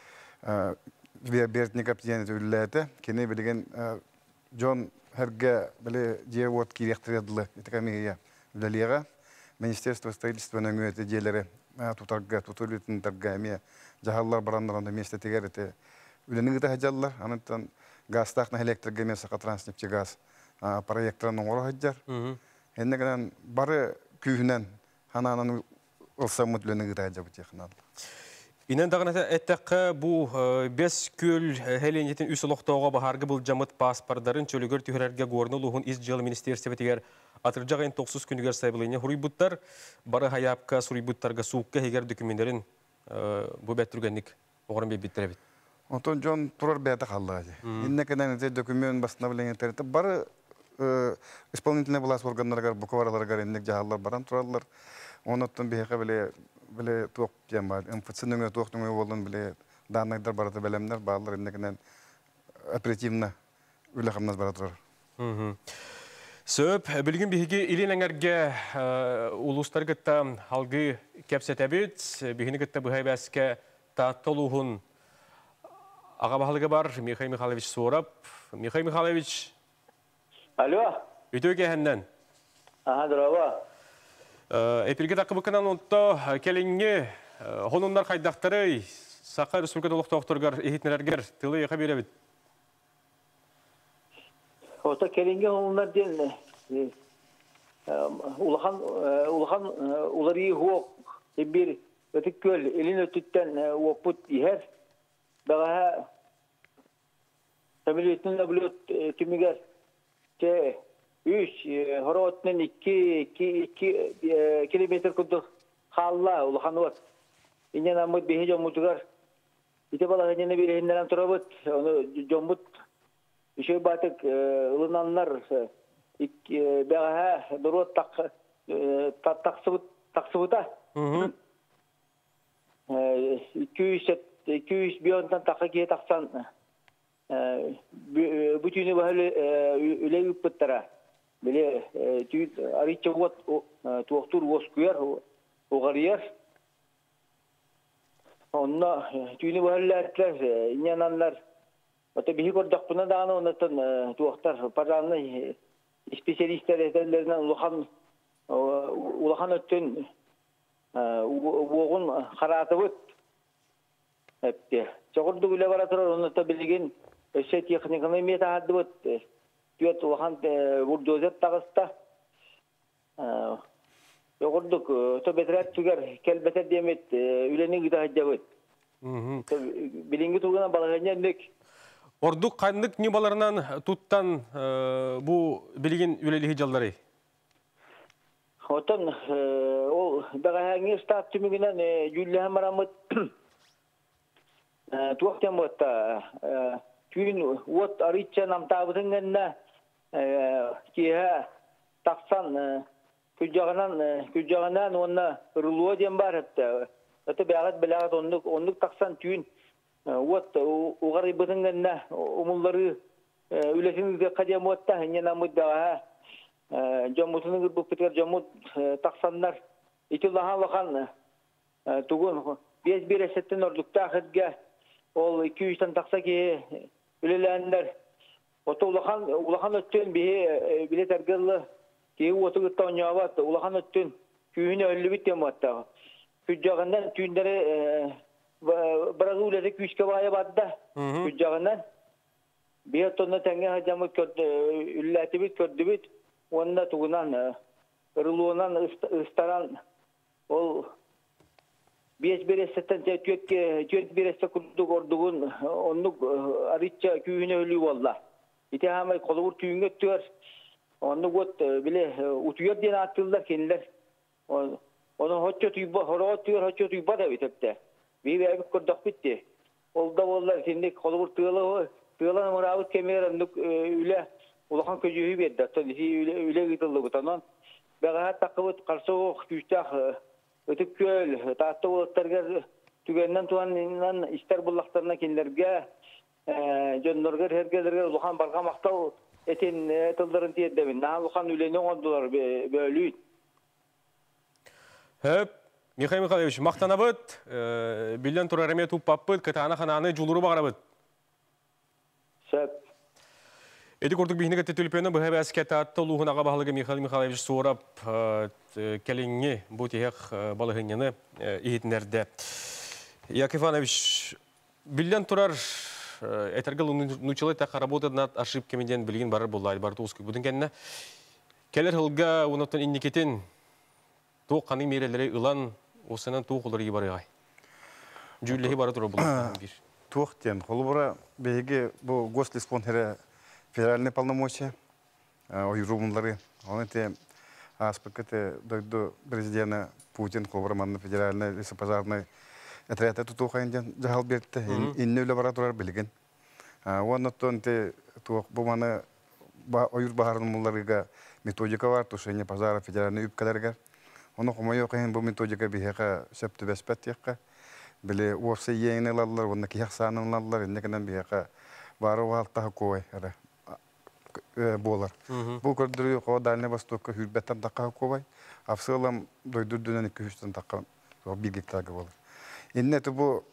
бертникап дейін үліләді. Кені білген Джон Херге біле жер от керектіреділі етікамеге үлілеға. Министерство строительства нөңі әті жерлері тұтарға, тұтырлетін тарға әме жағалылар баранларында месте тегер әті үлінің ғыда хәжалылар. Анықтан гастақны электрге месақа транснефте газ проекторының оры хәджар. Әннігінен бары күйінен хананын Олсамут үлінің ғыда хәджа бұт еқінады. Инен дағынаты әттәққа бұл бес көл хәленетін үс ұлықтауға бағарғы бұл жамыт паспардарын чөлігер түйірерге ғорны ұлығын из жылы министерстве тегер атыржағайын тоқсыз күнігер сайбылыне хұрайбұттар, бары хаяпқа, сұрайбұттарға, суыққа хегер документтерін бұл бәттіргенлік оғырын бей біттірі бет. Онтон Джон тұрар бәті қалды. Иннекенен әте документ басына білген тәріті бары исполнительный власть органларға, бұқывараларға иннек жағалар баран тұралар. Онықтан бейхе біле тоқ дем бар. МФЦ-нің тоқтың болын біле данайдар бараты бәлемдер, бағалар иннекенен оперативна үліқамназ бара тұрар. Сөп, білген бейге илен әңерге ұлыстар күтті халғы кәпсет әбет, бейгені күтті бұхай бәске таттылуғын аға бағалығы бар, Михаил Михайлович Сорап. Михаил Михайлович. Алло. Өте өкеғеннен. Аға, дұрава. Эпилге тақы бұқынан ұлтты кәліңге ғонындар қайдақтары Саққа Республикада ұлықты оқтырғар ехетнерергер тылы еқа беребет. Ота кәліңге ғонындар ден улахан улар ие хуоқ ебір өтік көл елін өттіттен уоппут ихер бағаға тәмелетінің әбілет түмігер те үш хоротнен икки километр күдді қалла улахан уат İnyan amut bihi jomutugar. İte bala hanyana bir hinden turabut. Onu jomut. İşe batık ılınanlar. İk beha durut tak taksıbut taksıbuta. iki yüz iki yüz bir ondan takı ki taksan. Bütünü böyle öyle yapıttara. Böyle tüy arıçı vat tuğtur voskuyar o gariyar. Onna tüyünü böyle etler inananlar. Hatta bir kordak buna da ana ondan tuğtar paranlı spesyalistler ederlerinden ulahan ulahan ötün oğun karatıbıt. Hepti. Çokurduk ile baraturar onu da bilgin şey teknikini mi tahaddüt. Diyot ulahan buldozet tağısta. Çokurduk to betret tüger kelbete demet ülenin gida hacabıt. Bilingi tuğuna balaganya nek. Orduk kandık nibalarından tuttan bu bilgin üleli hicalları. Otan o daga hangi stat tümünden yülle maramut tuğtem vata tüyün vat arıça nam tabıtınganna ki ha taksan kücağından kücağından onna ruluğa dembar hatta hatta beğat beğat onluk onluk taksan tüyün vat uğarı bıtınganna umulları ülesinize kadem vatta hanya namut daga Jamutunun bu peter jamut taksanlar itulah vakan tugun biz bir esetten ordukta hıdga ol iki yüzden taksa ki ülelenler oto ulahan ulahan öttün bir bile tergirli ki oto gıtta onyavat ulahan öttün kühüne öllü bitti matta kücağından tüyünleri bırakı ulesi küçke vaya badda kücağından bir tonla tenge hacamı kördü ülleti bit kördü bit onda tuğunan ırılığından ıstaran ol beş bir esetten tüyet tüyet bir esete kurduk orduğun onluk arıça kühüne ölü valla. İte hamay koluvur tüyünge tüyer. Onluk ot bile utuyot diye attılar kendiler. Onu hoçça tüyba, horo tüyer hoçça tüyba da bitepte. Bir bir ayıp kurduk bitti. Olda ollar şimdi koluvur tüyela tüyela muravut kemer onluk üle Ulakan köcüğü verdi. Tabii öyle gidildi bu tanın. Beğen takıbıt karşı o küçük ötüp köl tahta olatlarga tügenden tuğanından ister bullaklarına kinlerge jönnorger hergelerge ulakan barga maktav etin etildırın diye demin. Nahan ulakan üleni oldular böyle. Hep Mikhail Mikhailovich maktanabıt bilden turarımya tuppapıt kıtağına kanağını juluru bağırabıt. Sep. Эти курдук бихнеге тетүлпені бұхай бәскетті атты ұлуғын аға бағылығы Михаил Михайлович сорап кәліңе бұл тек балығынені ехетінерді. Яков Иванович, білден тұрар әтергіл ұнучылы тәқ работа над ошибкемеден білген барыр болайды, барды ұскы бұдың кәніне. Кәлер ғылға ұнаттан иннекетін тоқ қаның мерелері ұлан осынан тоқ олар ие барығы. Жүллегі бары тұрар болайды бір. Тоқ ден, қолы бұра бейге бұл гослеспонсері федеральные полномочия, ойрумлары. Он эти аспекты до президента Путин, Хлобарман, федеральный лесопожарный отряд эту тухайнден Джахалберт, инне лаборатория билген. Он оттон те тух буманы ойр бахарнумларыга методика бар, тушение пожара федеральный үпкаларга. Он хумайо кайын бу методика бихека септу беспеттекка. Биле уофсе ейнелалар, онна кияк санымлалар, иннекенен бихека бары валтаха кой. Болар. Бұл көрдірі қоға Дальний Востокқа хүрбеттен таққа көбай, афсылам дойдырдынан екі үштен таққа бір гектарға болар. Иннеті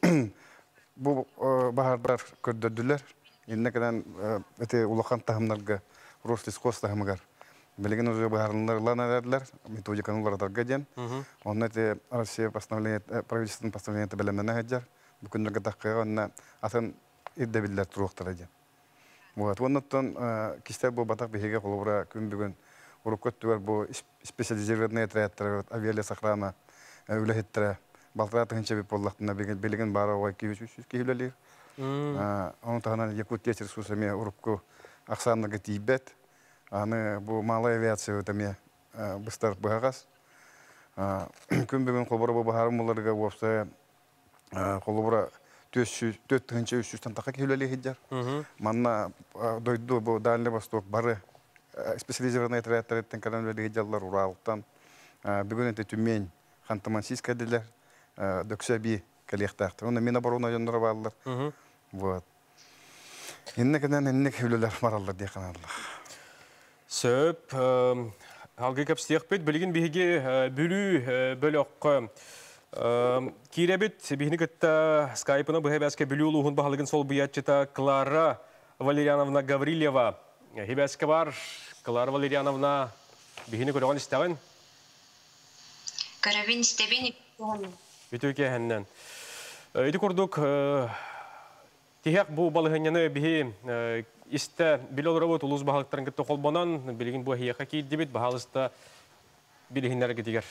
бұл бағардар көрдірділер, иннекеден әте ұлақан тағымларға Рослис Кос тағымығар. Білген уже бағарынлар лан әрәділер, методиканы ұларадарға ден. Оның әте Россия правительствен постановлениеті білімдені әджар, бүкіндерге таққыға онына атын ирдебілдер тұруқтар әден. Вот, оннан кистер бұл батақ бейге қолыбыра күн бүгін ұрып көттігер бұл специализированный отрядтар, авиалес охрана, үләхеттірі, балтыра тұхынша беп боллақтына білген бары оғай екі жүз кейлелер. Оның тағынан Якутия ресурсами ұрып кө ақсанлығы тейбет. Аны бұл малай авиация өтіме бұстар бұғағас. Күн бүгін қолыбыра бұл бағарым оларға өпсі Қолыбыра төт тығынча үш жүз тантаққа кейлелі хеджар. Манна дойду бұл Дальний Восток бары специализированный отрядтар еттен кәлемлері хеджалар Уралықтан. Бүгін әнті Түмен, Хантамансийск әділер, Дөксәби кәлектақтыр. Оны мен оборона жонлары балылар. Вот. Иннек әнен иннек хеулелер маралар дейқанарлар. Сөп, алғы кәпстеқ бет, білген бейге бүлі бөлі оққа Киребит, бихни кытта скайпына бұхай бәске білі ұлығын бағалығын сол бұятчыта Клара Валерьяновна Гаврилева. Хебәске бар, Клара Валерьяновна бихни көріған істәуін? Көріген істәбен Бүтөке әннен. Үйді көрдік, тихек бұл балығынені бихи істі білі олыра өт ұлыз бағалықтарын күтті қолбанан, білген бұл хияқа кейді бет, бағалысты білігінлері кетігер.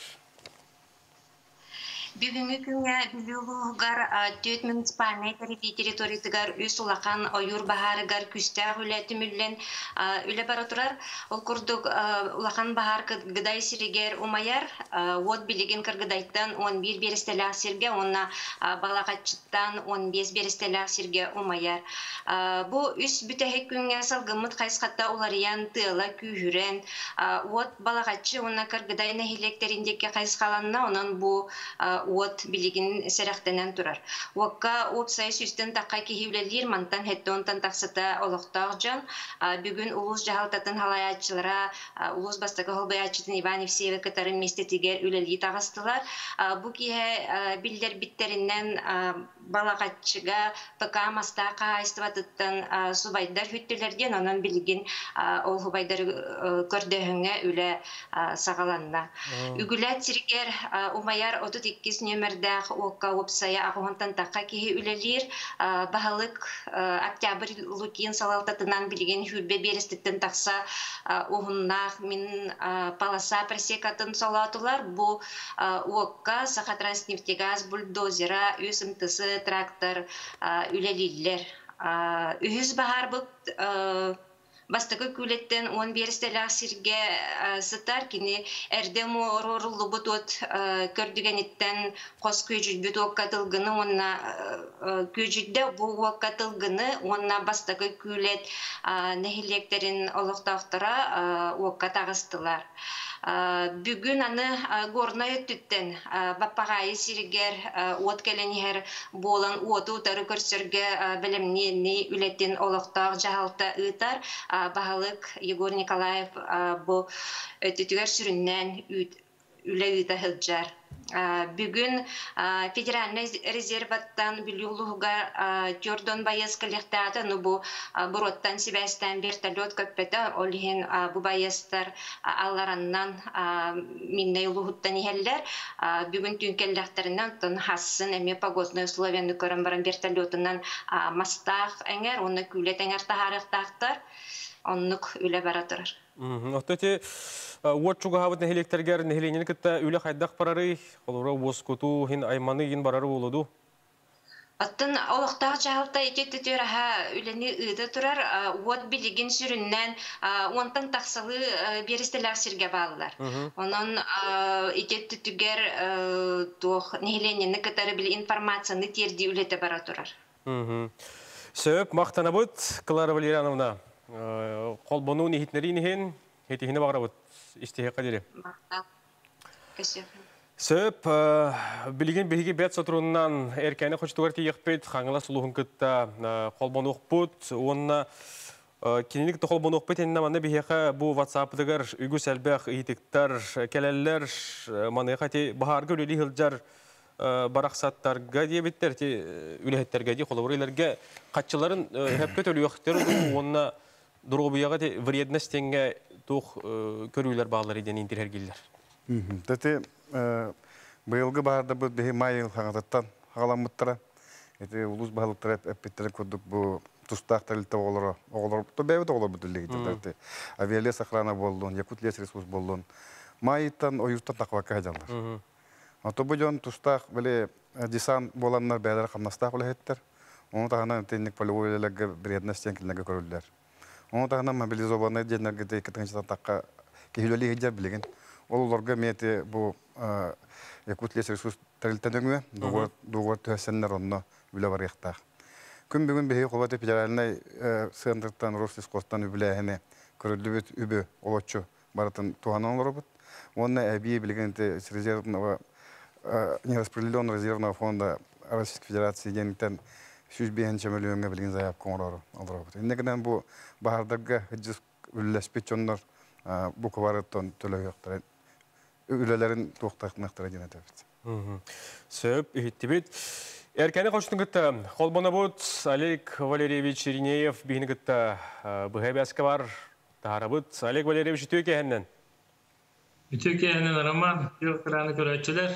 Бүгінгі күнге білуғығар төт муниципальный территориятығар үс улақан ойыр бағарығар күстәғ үләті мүллен үлі бара тұрар. Ол күрдік улақан бағар гыдай сирегер умаяр, от білеген кіргідайттан он бір берістелі сирге, онна балағатчыттан он бес берістелі сирге умаяр. Бұл үс бүтәхек күнге салғымыт қайсқатта олариян тыла күйірен, от балағатчы онна кіргідай нәхилектеріндеке қайсқаланна, онын бұл от билигин серехтенен турар. Уакка от сайыс үстен таққа кехивлелер мантан хеттонтан тақсыта олықтақ жан. Бүгін улус жағалтатын халаятчылара, улус бастығы холбаятчытын Иван Евсееве кытарын местетігер үлелі тағыстылар. Бұ кеге билдер биттерінен балағатчыға пыка мастақа айстыватыттан субайдар хүттілерден онын билигин ол хубайдар көрдіғіңе үлі сағаланна. Үгіләт сиргер умаяр отыз екі нөмірдәқ оққа опсая ағуантан таққа кеге үлелер бағалық октябрь лукин салалтатынан білген хүрбе берістіктен тақса оғыннақ мен паласа пресекатын салатылар. Бұл оққа сақа транснефтегаз бульдозера өсімтісі трактор үлелелер. Үйіз бағар бұд Бастығы күлеттен он берістелі сирге сытар кені әрдем орылы бұт от көрдігенеттен қос көжүд бүт оққатылғыны онна көжүдді бұл оққатылғыны онна бастығы күлет нәхилектерін олықтақтыра оққа тағыстылар. Бүгін аны горна өттіттен баппағайы сиргер от кәленігер болан оты ұтары көрсірге білімнені үлеттен олықтақ жағалта ұтар бағалық Егор Николаев бұл өттігер сүріннен үлі ұта ғылджар. Бүгін федеральный резерваттан білуғылыға Тёрдон байыз кіліктәді, бұл бұроттан себәстен вертолет көппеті, олығын бұл байызтар аллараннан миннай ұлығыттан ехелдер. Бүгін түнкелдәқтерінен хасын әме погодный условияны көрін баран вертолетынан мастақ әңер, оны күлет әңер тағарықтақтар, онық үлі баратырыр. Оқтати, от чуғавыт нәхелектергер нәхеленен кітті үлі қайдақ барары, олары оскуту, хин айманы ен барары олуду? Оттын олықтақ жағылта екетті төраға үліні ұйды тұрар, от білеген сүріннен онтан тақсылы берістілер сірге бағылар. Онын екетті түгер нәхеленені кітары білі информацияны терді үлеті бара тұрар. Сөп, мақтана бұд, Клара Валерьяновна. Қолбону нехетнерін ехен, хетехіне бағыра бұд, істеге қадері. Сөп, білген білге бәт сатырыннан әркәйіне қочтығар тейек бәт, қаңыла сұлуғын күтті қолбону ұқпұд, онына кенелік қолбону ұқпәт әніне маңна бігеға бұл ватсапыдығар үйгі сәлбәқ үйтіктар, кәләлілер, маңна қате бағарғы өлелі ғылжар барақсаттарға дебеттер, үләхеттерге де қолабырайларға қатшыларын әпкет өлі өқтері онына дұрғыбияға де вредностенге тоқ көрілер бағалар еден интер әргелер. Тәте бұйылғы бағарда бұл бейі майыл қаңататтан қағаламыттыра. Әте ұлыс бағалықтар әппеттері көрдік бұл тұстақтар үлті оғылары. Оғылары бұтты бәйбіт оғылар бұтылығы. Авиалес охрана болуын, Якут лес ресурс болуын. Майыттан ойырттан тақваққа әжанлар. Ото бұжон тұстақ біле десант боланлар бәдер қамнастақ біле әттер. Оны тағынан теннік полевой әлігі бредностен келінгі көрілдер. Оны тағынан мобилизованный денергі де кетіңшідан таққа кейлөлі хеджер білеген. Ол оларға меті бұл Якутия ресурс тарилтаныңы дугор төһәсәннәр онно үлә барыктак. Күн бүгүн беһи кулаты федеральный центртан Россельхозтан үбләһенә көрүлүбүт үбү олоччу баратын туганан робот. Онна әби билгенте резервного нераспределенного резервного фонда Российской Федерации деньгтен сүз бенче миллионга билген заявка орору алробот. Иннегенен бу баһардагы хҗис үлләспечоннор бу квараттан төлөйөктөр. Үлелерин тоқтақнақтыра ден әтәбет. Сөп, үхіттебет. Әркәні қоштыңғытта, қолбана бұд, Олег Валерьевич Иринеев бейінгітті бұғай бәскі бар. Тағара бұд, Олег Валерьевич үтіе кәйіннен? Үтіе кәйіннен, Роман, үйіққыраны көрәтшілер.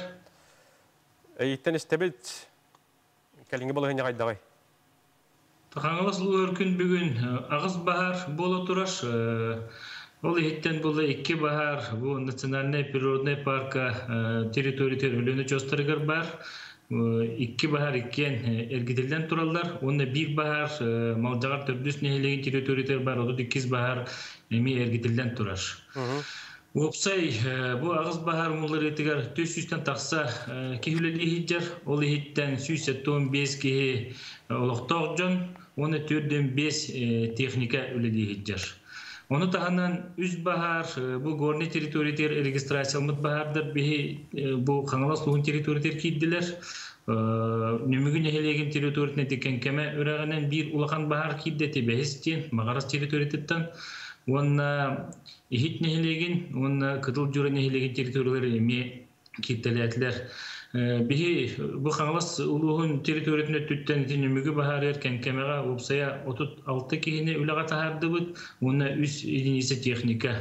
Әйттен істебет, кәлінгі болығын қайдағай? Тақаңылас ұлы өркін бүгін ағыз бағар болы тұраш. Ол еттен бұл екі бағар, бұл национальный природный парка территориятер өлені жостырығыр бар. Iki bahar ikken ergidilden turallar. Onda bir bahar malcagar tördüs neheleğin territoriyatör var. O da ikiz bahar emi ergidilden turar. Opsay bu ağız bahar mullar etigar töz yüzden taksa kihüleli hiccar. Ol hitten süyset on beş kihi oloqtağcan. Ona tördün beş teknika öleli hiccar. Onu tahanan üst bahar bu gorni territoriyatör registrasiyonmut bahardır. Bihi bu kangalas luğun territoriyatör kiydiler. Nümügün ehelegen territoriyatına teken keme örağınan bir ulağan bahar kiddeti behistin mağaras territoriyatından. Ona ihit nehelegen, ona kıdıl jura nehelegen territoriyaları emi kiddeletler. Bihi bu kangalas uluğun territoriyatına tütten nümügü bahar erken kemega opsaya otuz altı kihine ulağa tahardı bud. Ona üst edinisi teknika.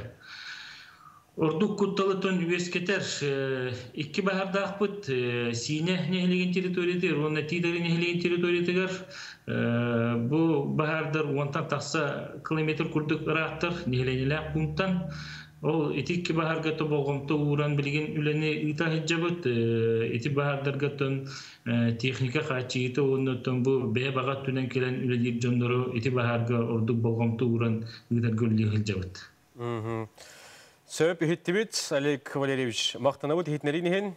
Orduk Kuttalıton üniversiteler iki baharda akbıt Sine nehelegen territoriyatı, ona tidari nehelegen territoriyatı bu bahardır ondan taksa kilometr kurduk ıraktır nehelenilak bundan. O etik bahar gato bolgomto uğran bilgin üleni ita hicabıt eti bahardır gaton teknika kaçıydı ondan bu beye bagat tünen gelen üledir jondoru eti baharga orduk bolgomto uğran ita gölli hicabıt. Söp ühittibit Oleg Valerievich maqtanabıt hitnerin hen.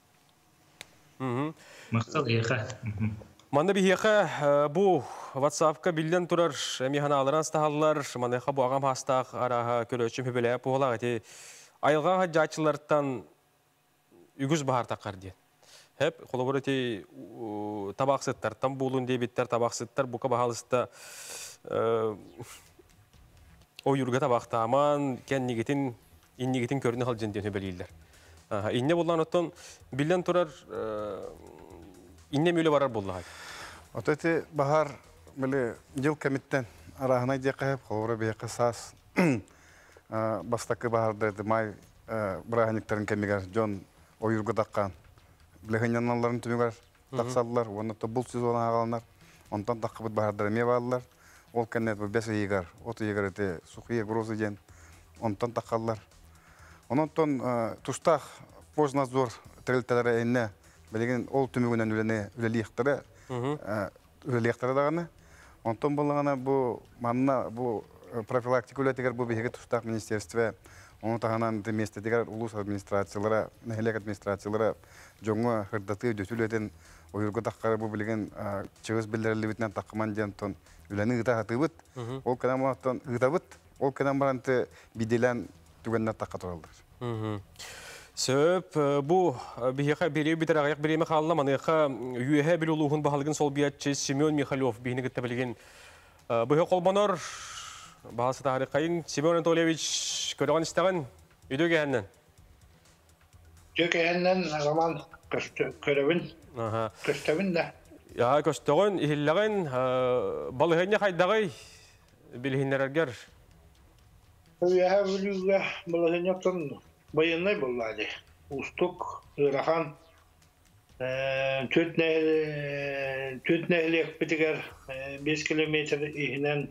Maqtal eqa. Manda bir heqa bu WhatsApp'ka bilden turar emihana alıran stahallar manayqa bu ağam hastaq araha köröçüm hübelep oğlağı eti ayılğa haccaçılardan ügüz bahar taqar diyen. Hep kolobor eti tabaqsıttar, tam bulun diye bitter tabaqsıttar buka bahalısta o yurga tabaqta aman kennigitin innigitin körünü halcın diyen hübeliyiller. İnne bolan otton bilden turar İnne müyle varar bollahay. Oteti bahar böyle yıl kemitten arahına diye hep kavra bir kısas bastakı baharda may bırakınlıkların kemiger John oyurgu takkan bilehenyanlarının tümüger taksallar onu tabul siz olan ağalanlar ondan takıbıt baharda me varlar ol kennet bu beş yigar otu yigar ete suhiye grozu diyen ondan takallar ondan tustaq poznazor teriltelere enne Belegen ol tümügünden ülene üleliyektere, üleliyektere dağını. Ondan bolağına bu manna bu profilaktik ületiger bu bihege tustaq ministerstve, onu tahanan temeste diğer ulus administrasiyalara, nehelek administrasiyalara jonga hırdatı dötüleden oyurgu taqqara bu bilegen çığız bildirili bitnen taqqaman diyen ton üleni gıda hatıbıt. Ol kadar bolağından gıdabıt, ol kadar bolağında bidilen tügenler taqqa turaldır. Söp bu biheqa biri bitir aqaq birime xalla manıqa üyehe biluluğun bahalgın sol biatçı Semyon Mikhailov bihini gitta bilgen bu qolbanor bahası tarixayın Semyon Anatolievich körügan istağın üdö gehenden. Jö gehenden Roman körübün. Aha. Köstebin de. Ya köstөгөн ihillegin balığını qaydagay bilhinlerger. Üyehe bilüge balığını yaptın. Bayanlar bolladı. Ustuk, Irakhan, tüt nehli, tüt nehli ekbetiger beş kilometre ihinen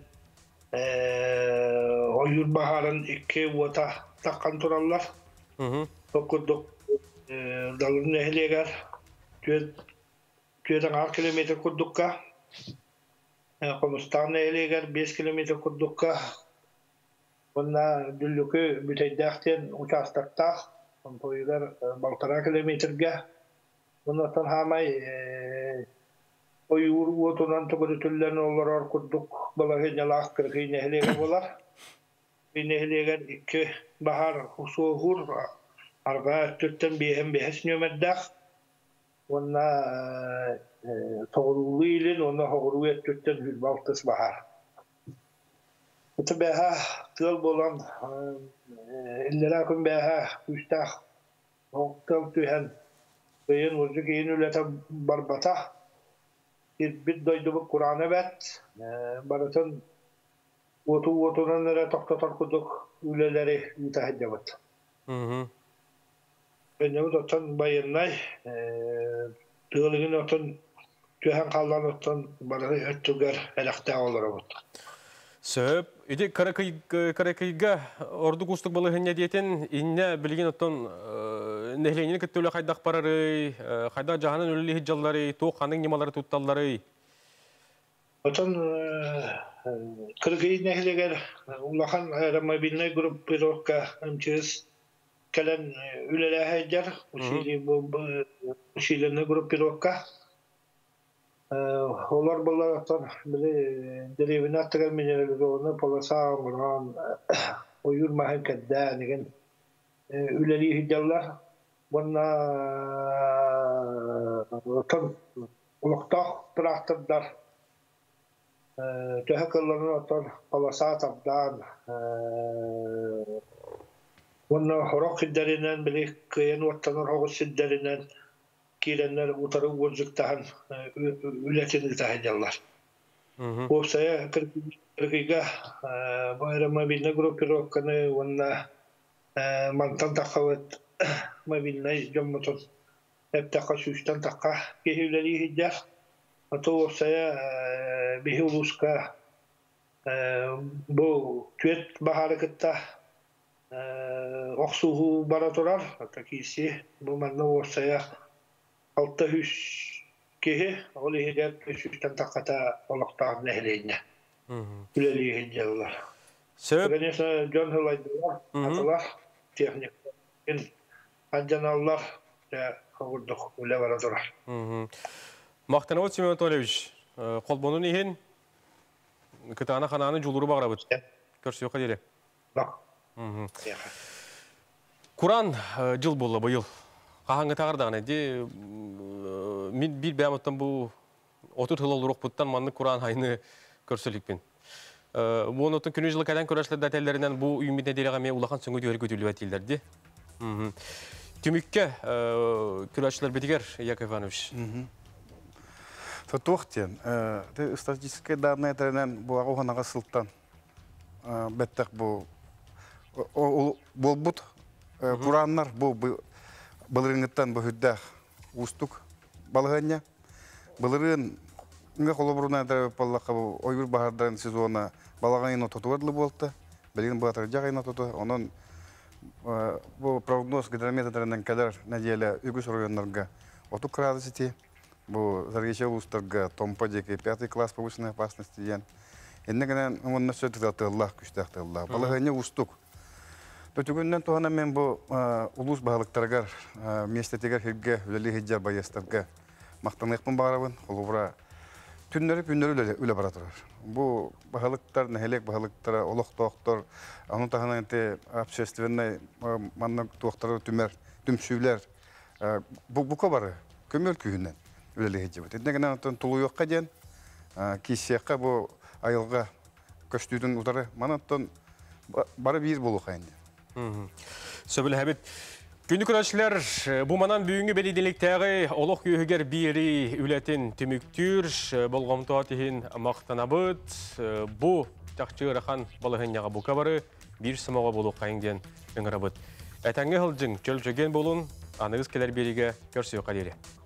oyur baharın iki vata takkan turallar. Okuduk dalın nehliger tüt tüten altı kilometre kurdukka. Komustan nehliger beş kilometre kurdukka. Bunda düllükü müteddekten uçastakta Ontoylar baltara kilometrge. Bundan hamay oyur oturan tugurutulların olar kurduk. Balahınyalak kırkı nehliğe bolar. Bir nehliğen iki bahar soğur. Arba tütten bir hem behes nömeddak. Ona toğrulu ilin, ona hoğruet tütten hülbaltız bahar. Bu beha tıl bolan illere kun beha üstah tıl tühen beyin ucu keyin ülete barbata bir bir doydu bu Kur'an'a bet baratın otu otunan nere toktatar kuduk üleleri müteheddevat. Hı hı. Ben o da bayınlay tığılığın otun tühen kaldan otun barı öttüger elekta olur o. Söp, idi Karakayga ordu kustuk balığın diyeten inne bilgin otun nehlenini küttüyle kaydak pararı, kaydak jahanın ölülü hicjalları, toğanın nimaları tuttalları. Otun Kırgıy nehleger ulakan arama bilne grup piroka amçız kalen ülele heccar uşili bu uşilene grup piroka olar bollar atan bile derevine attıgan mineral onu polasa vuran oyur mahal kadda degen üleli hicjallar buna atan ulaqta traktordlar Töheköllerin otan polasa tabdan buna horok hidderinden bile kıyan vatanır hoğuz hidderinden kilenler utarı ucuktan ületini tahidyalar. Bu saya kırgıga bayrama bilne grup pirokanı vana mantan takavet ma bilne jommutun hep takasuştan taka kehivleri hidder. Atau saya bihi uluska bu tüet baharı kıtta oksuhu baratorar takisi bu manna saya altta hüs kehi oli hidep hüsüsten takata olakta nehleyine. Üleli hidyalar. Sebep? Benim John Hılaydılar, atılar, teknik. Ancanallar ve kavurduk, öyle baratorar. Maqtanavut Semyon Anatolievich, kolbonun ihin kıtana kananın juluru bağırabıt. Körsüyor kaderi. Bak. Kur'an jıl bolla bu yıl. Qahanғы tağırdan edi. Min bir bəyamıttan bu otuz yıl olur oqputtan manlı Kur'an hayını körsülükpin. Bu onutun günü жылы kadan körəşlər dətəllerinden bu ümmidine deleğə me ulaqan söngü dörü götülü ətillərdi. Tümükke körəşlər betiger, Yakov Ivanoviç. Tuhtien, te статистические данные теренен bu ağoğanağa sıltan bettek bu bolbut Kur'anlar bu balırıngıttan bu hüddağ ustuk balığanya balırın ne kolaboruna da pallaka bu oyur bahardan sezona balağayın ototuvarlı bolta belin bu atıracağın ototu onun bu prognoz gidrometreden kadar nedele ügüs rayonlarga otu gradusiti bu зарече устарга томпадеки пятый класс повышенной опасности ян эннеген он на все это Аллах күстәхте Аллах балыгыны устук то түгүннән тугана мен бу улус балыктарга месте тегер хилге үлели хиджар баястарга мактаныкпын барабын улубра түннөрү күннөрү үле бара турар бу балыктар нехелек балыктар олох токтор аны тагына те общественный манна токтор түмер түмсүлөр бу бу кабары көмөл күйүнөн үлеле хиджабыт. Эднеген антон тулу yok kadен, kişiyekka bu ayılga köştüdün utarı, manatton bari bir bolu kayındı. Söbül habit. Gündük körəşlər bu manan büyüngü belediyeliktägi oloq köyüger biri ületin tümüktür, bolğamtu atihin maqtanabıt, bu taqçı rahan balığın yağı bu kabarı bir sımağa bolu kayıngen öngörabıt. Etenge hılcın çölçögen bolun, anığız keler biriге körsüyor kaderi.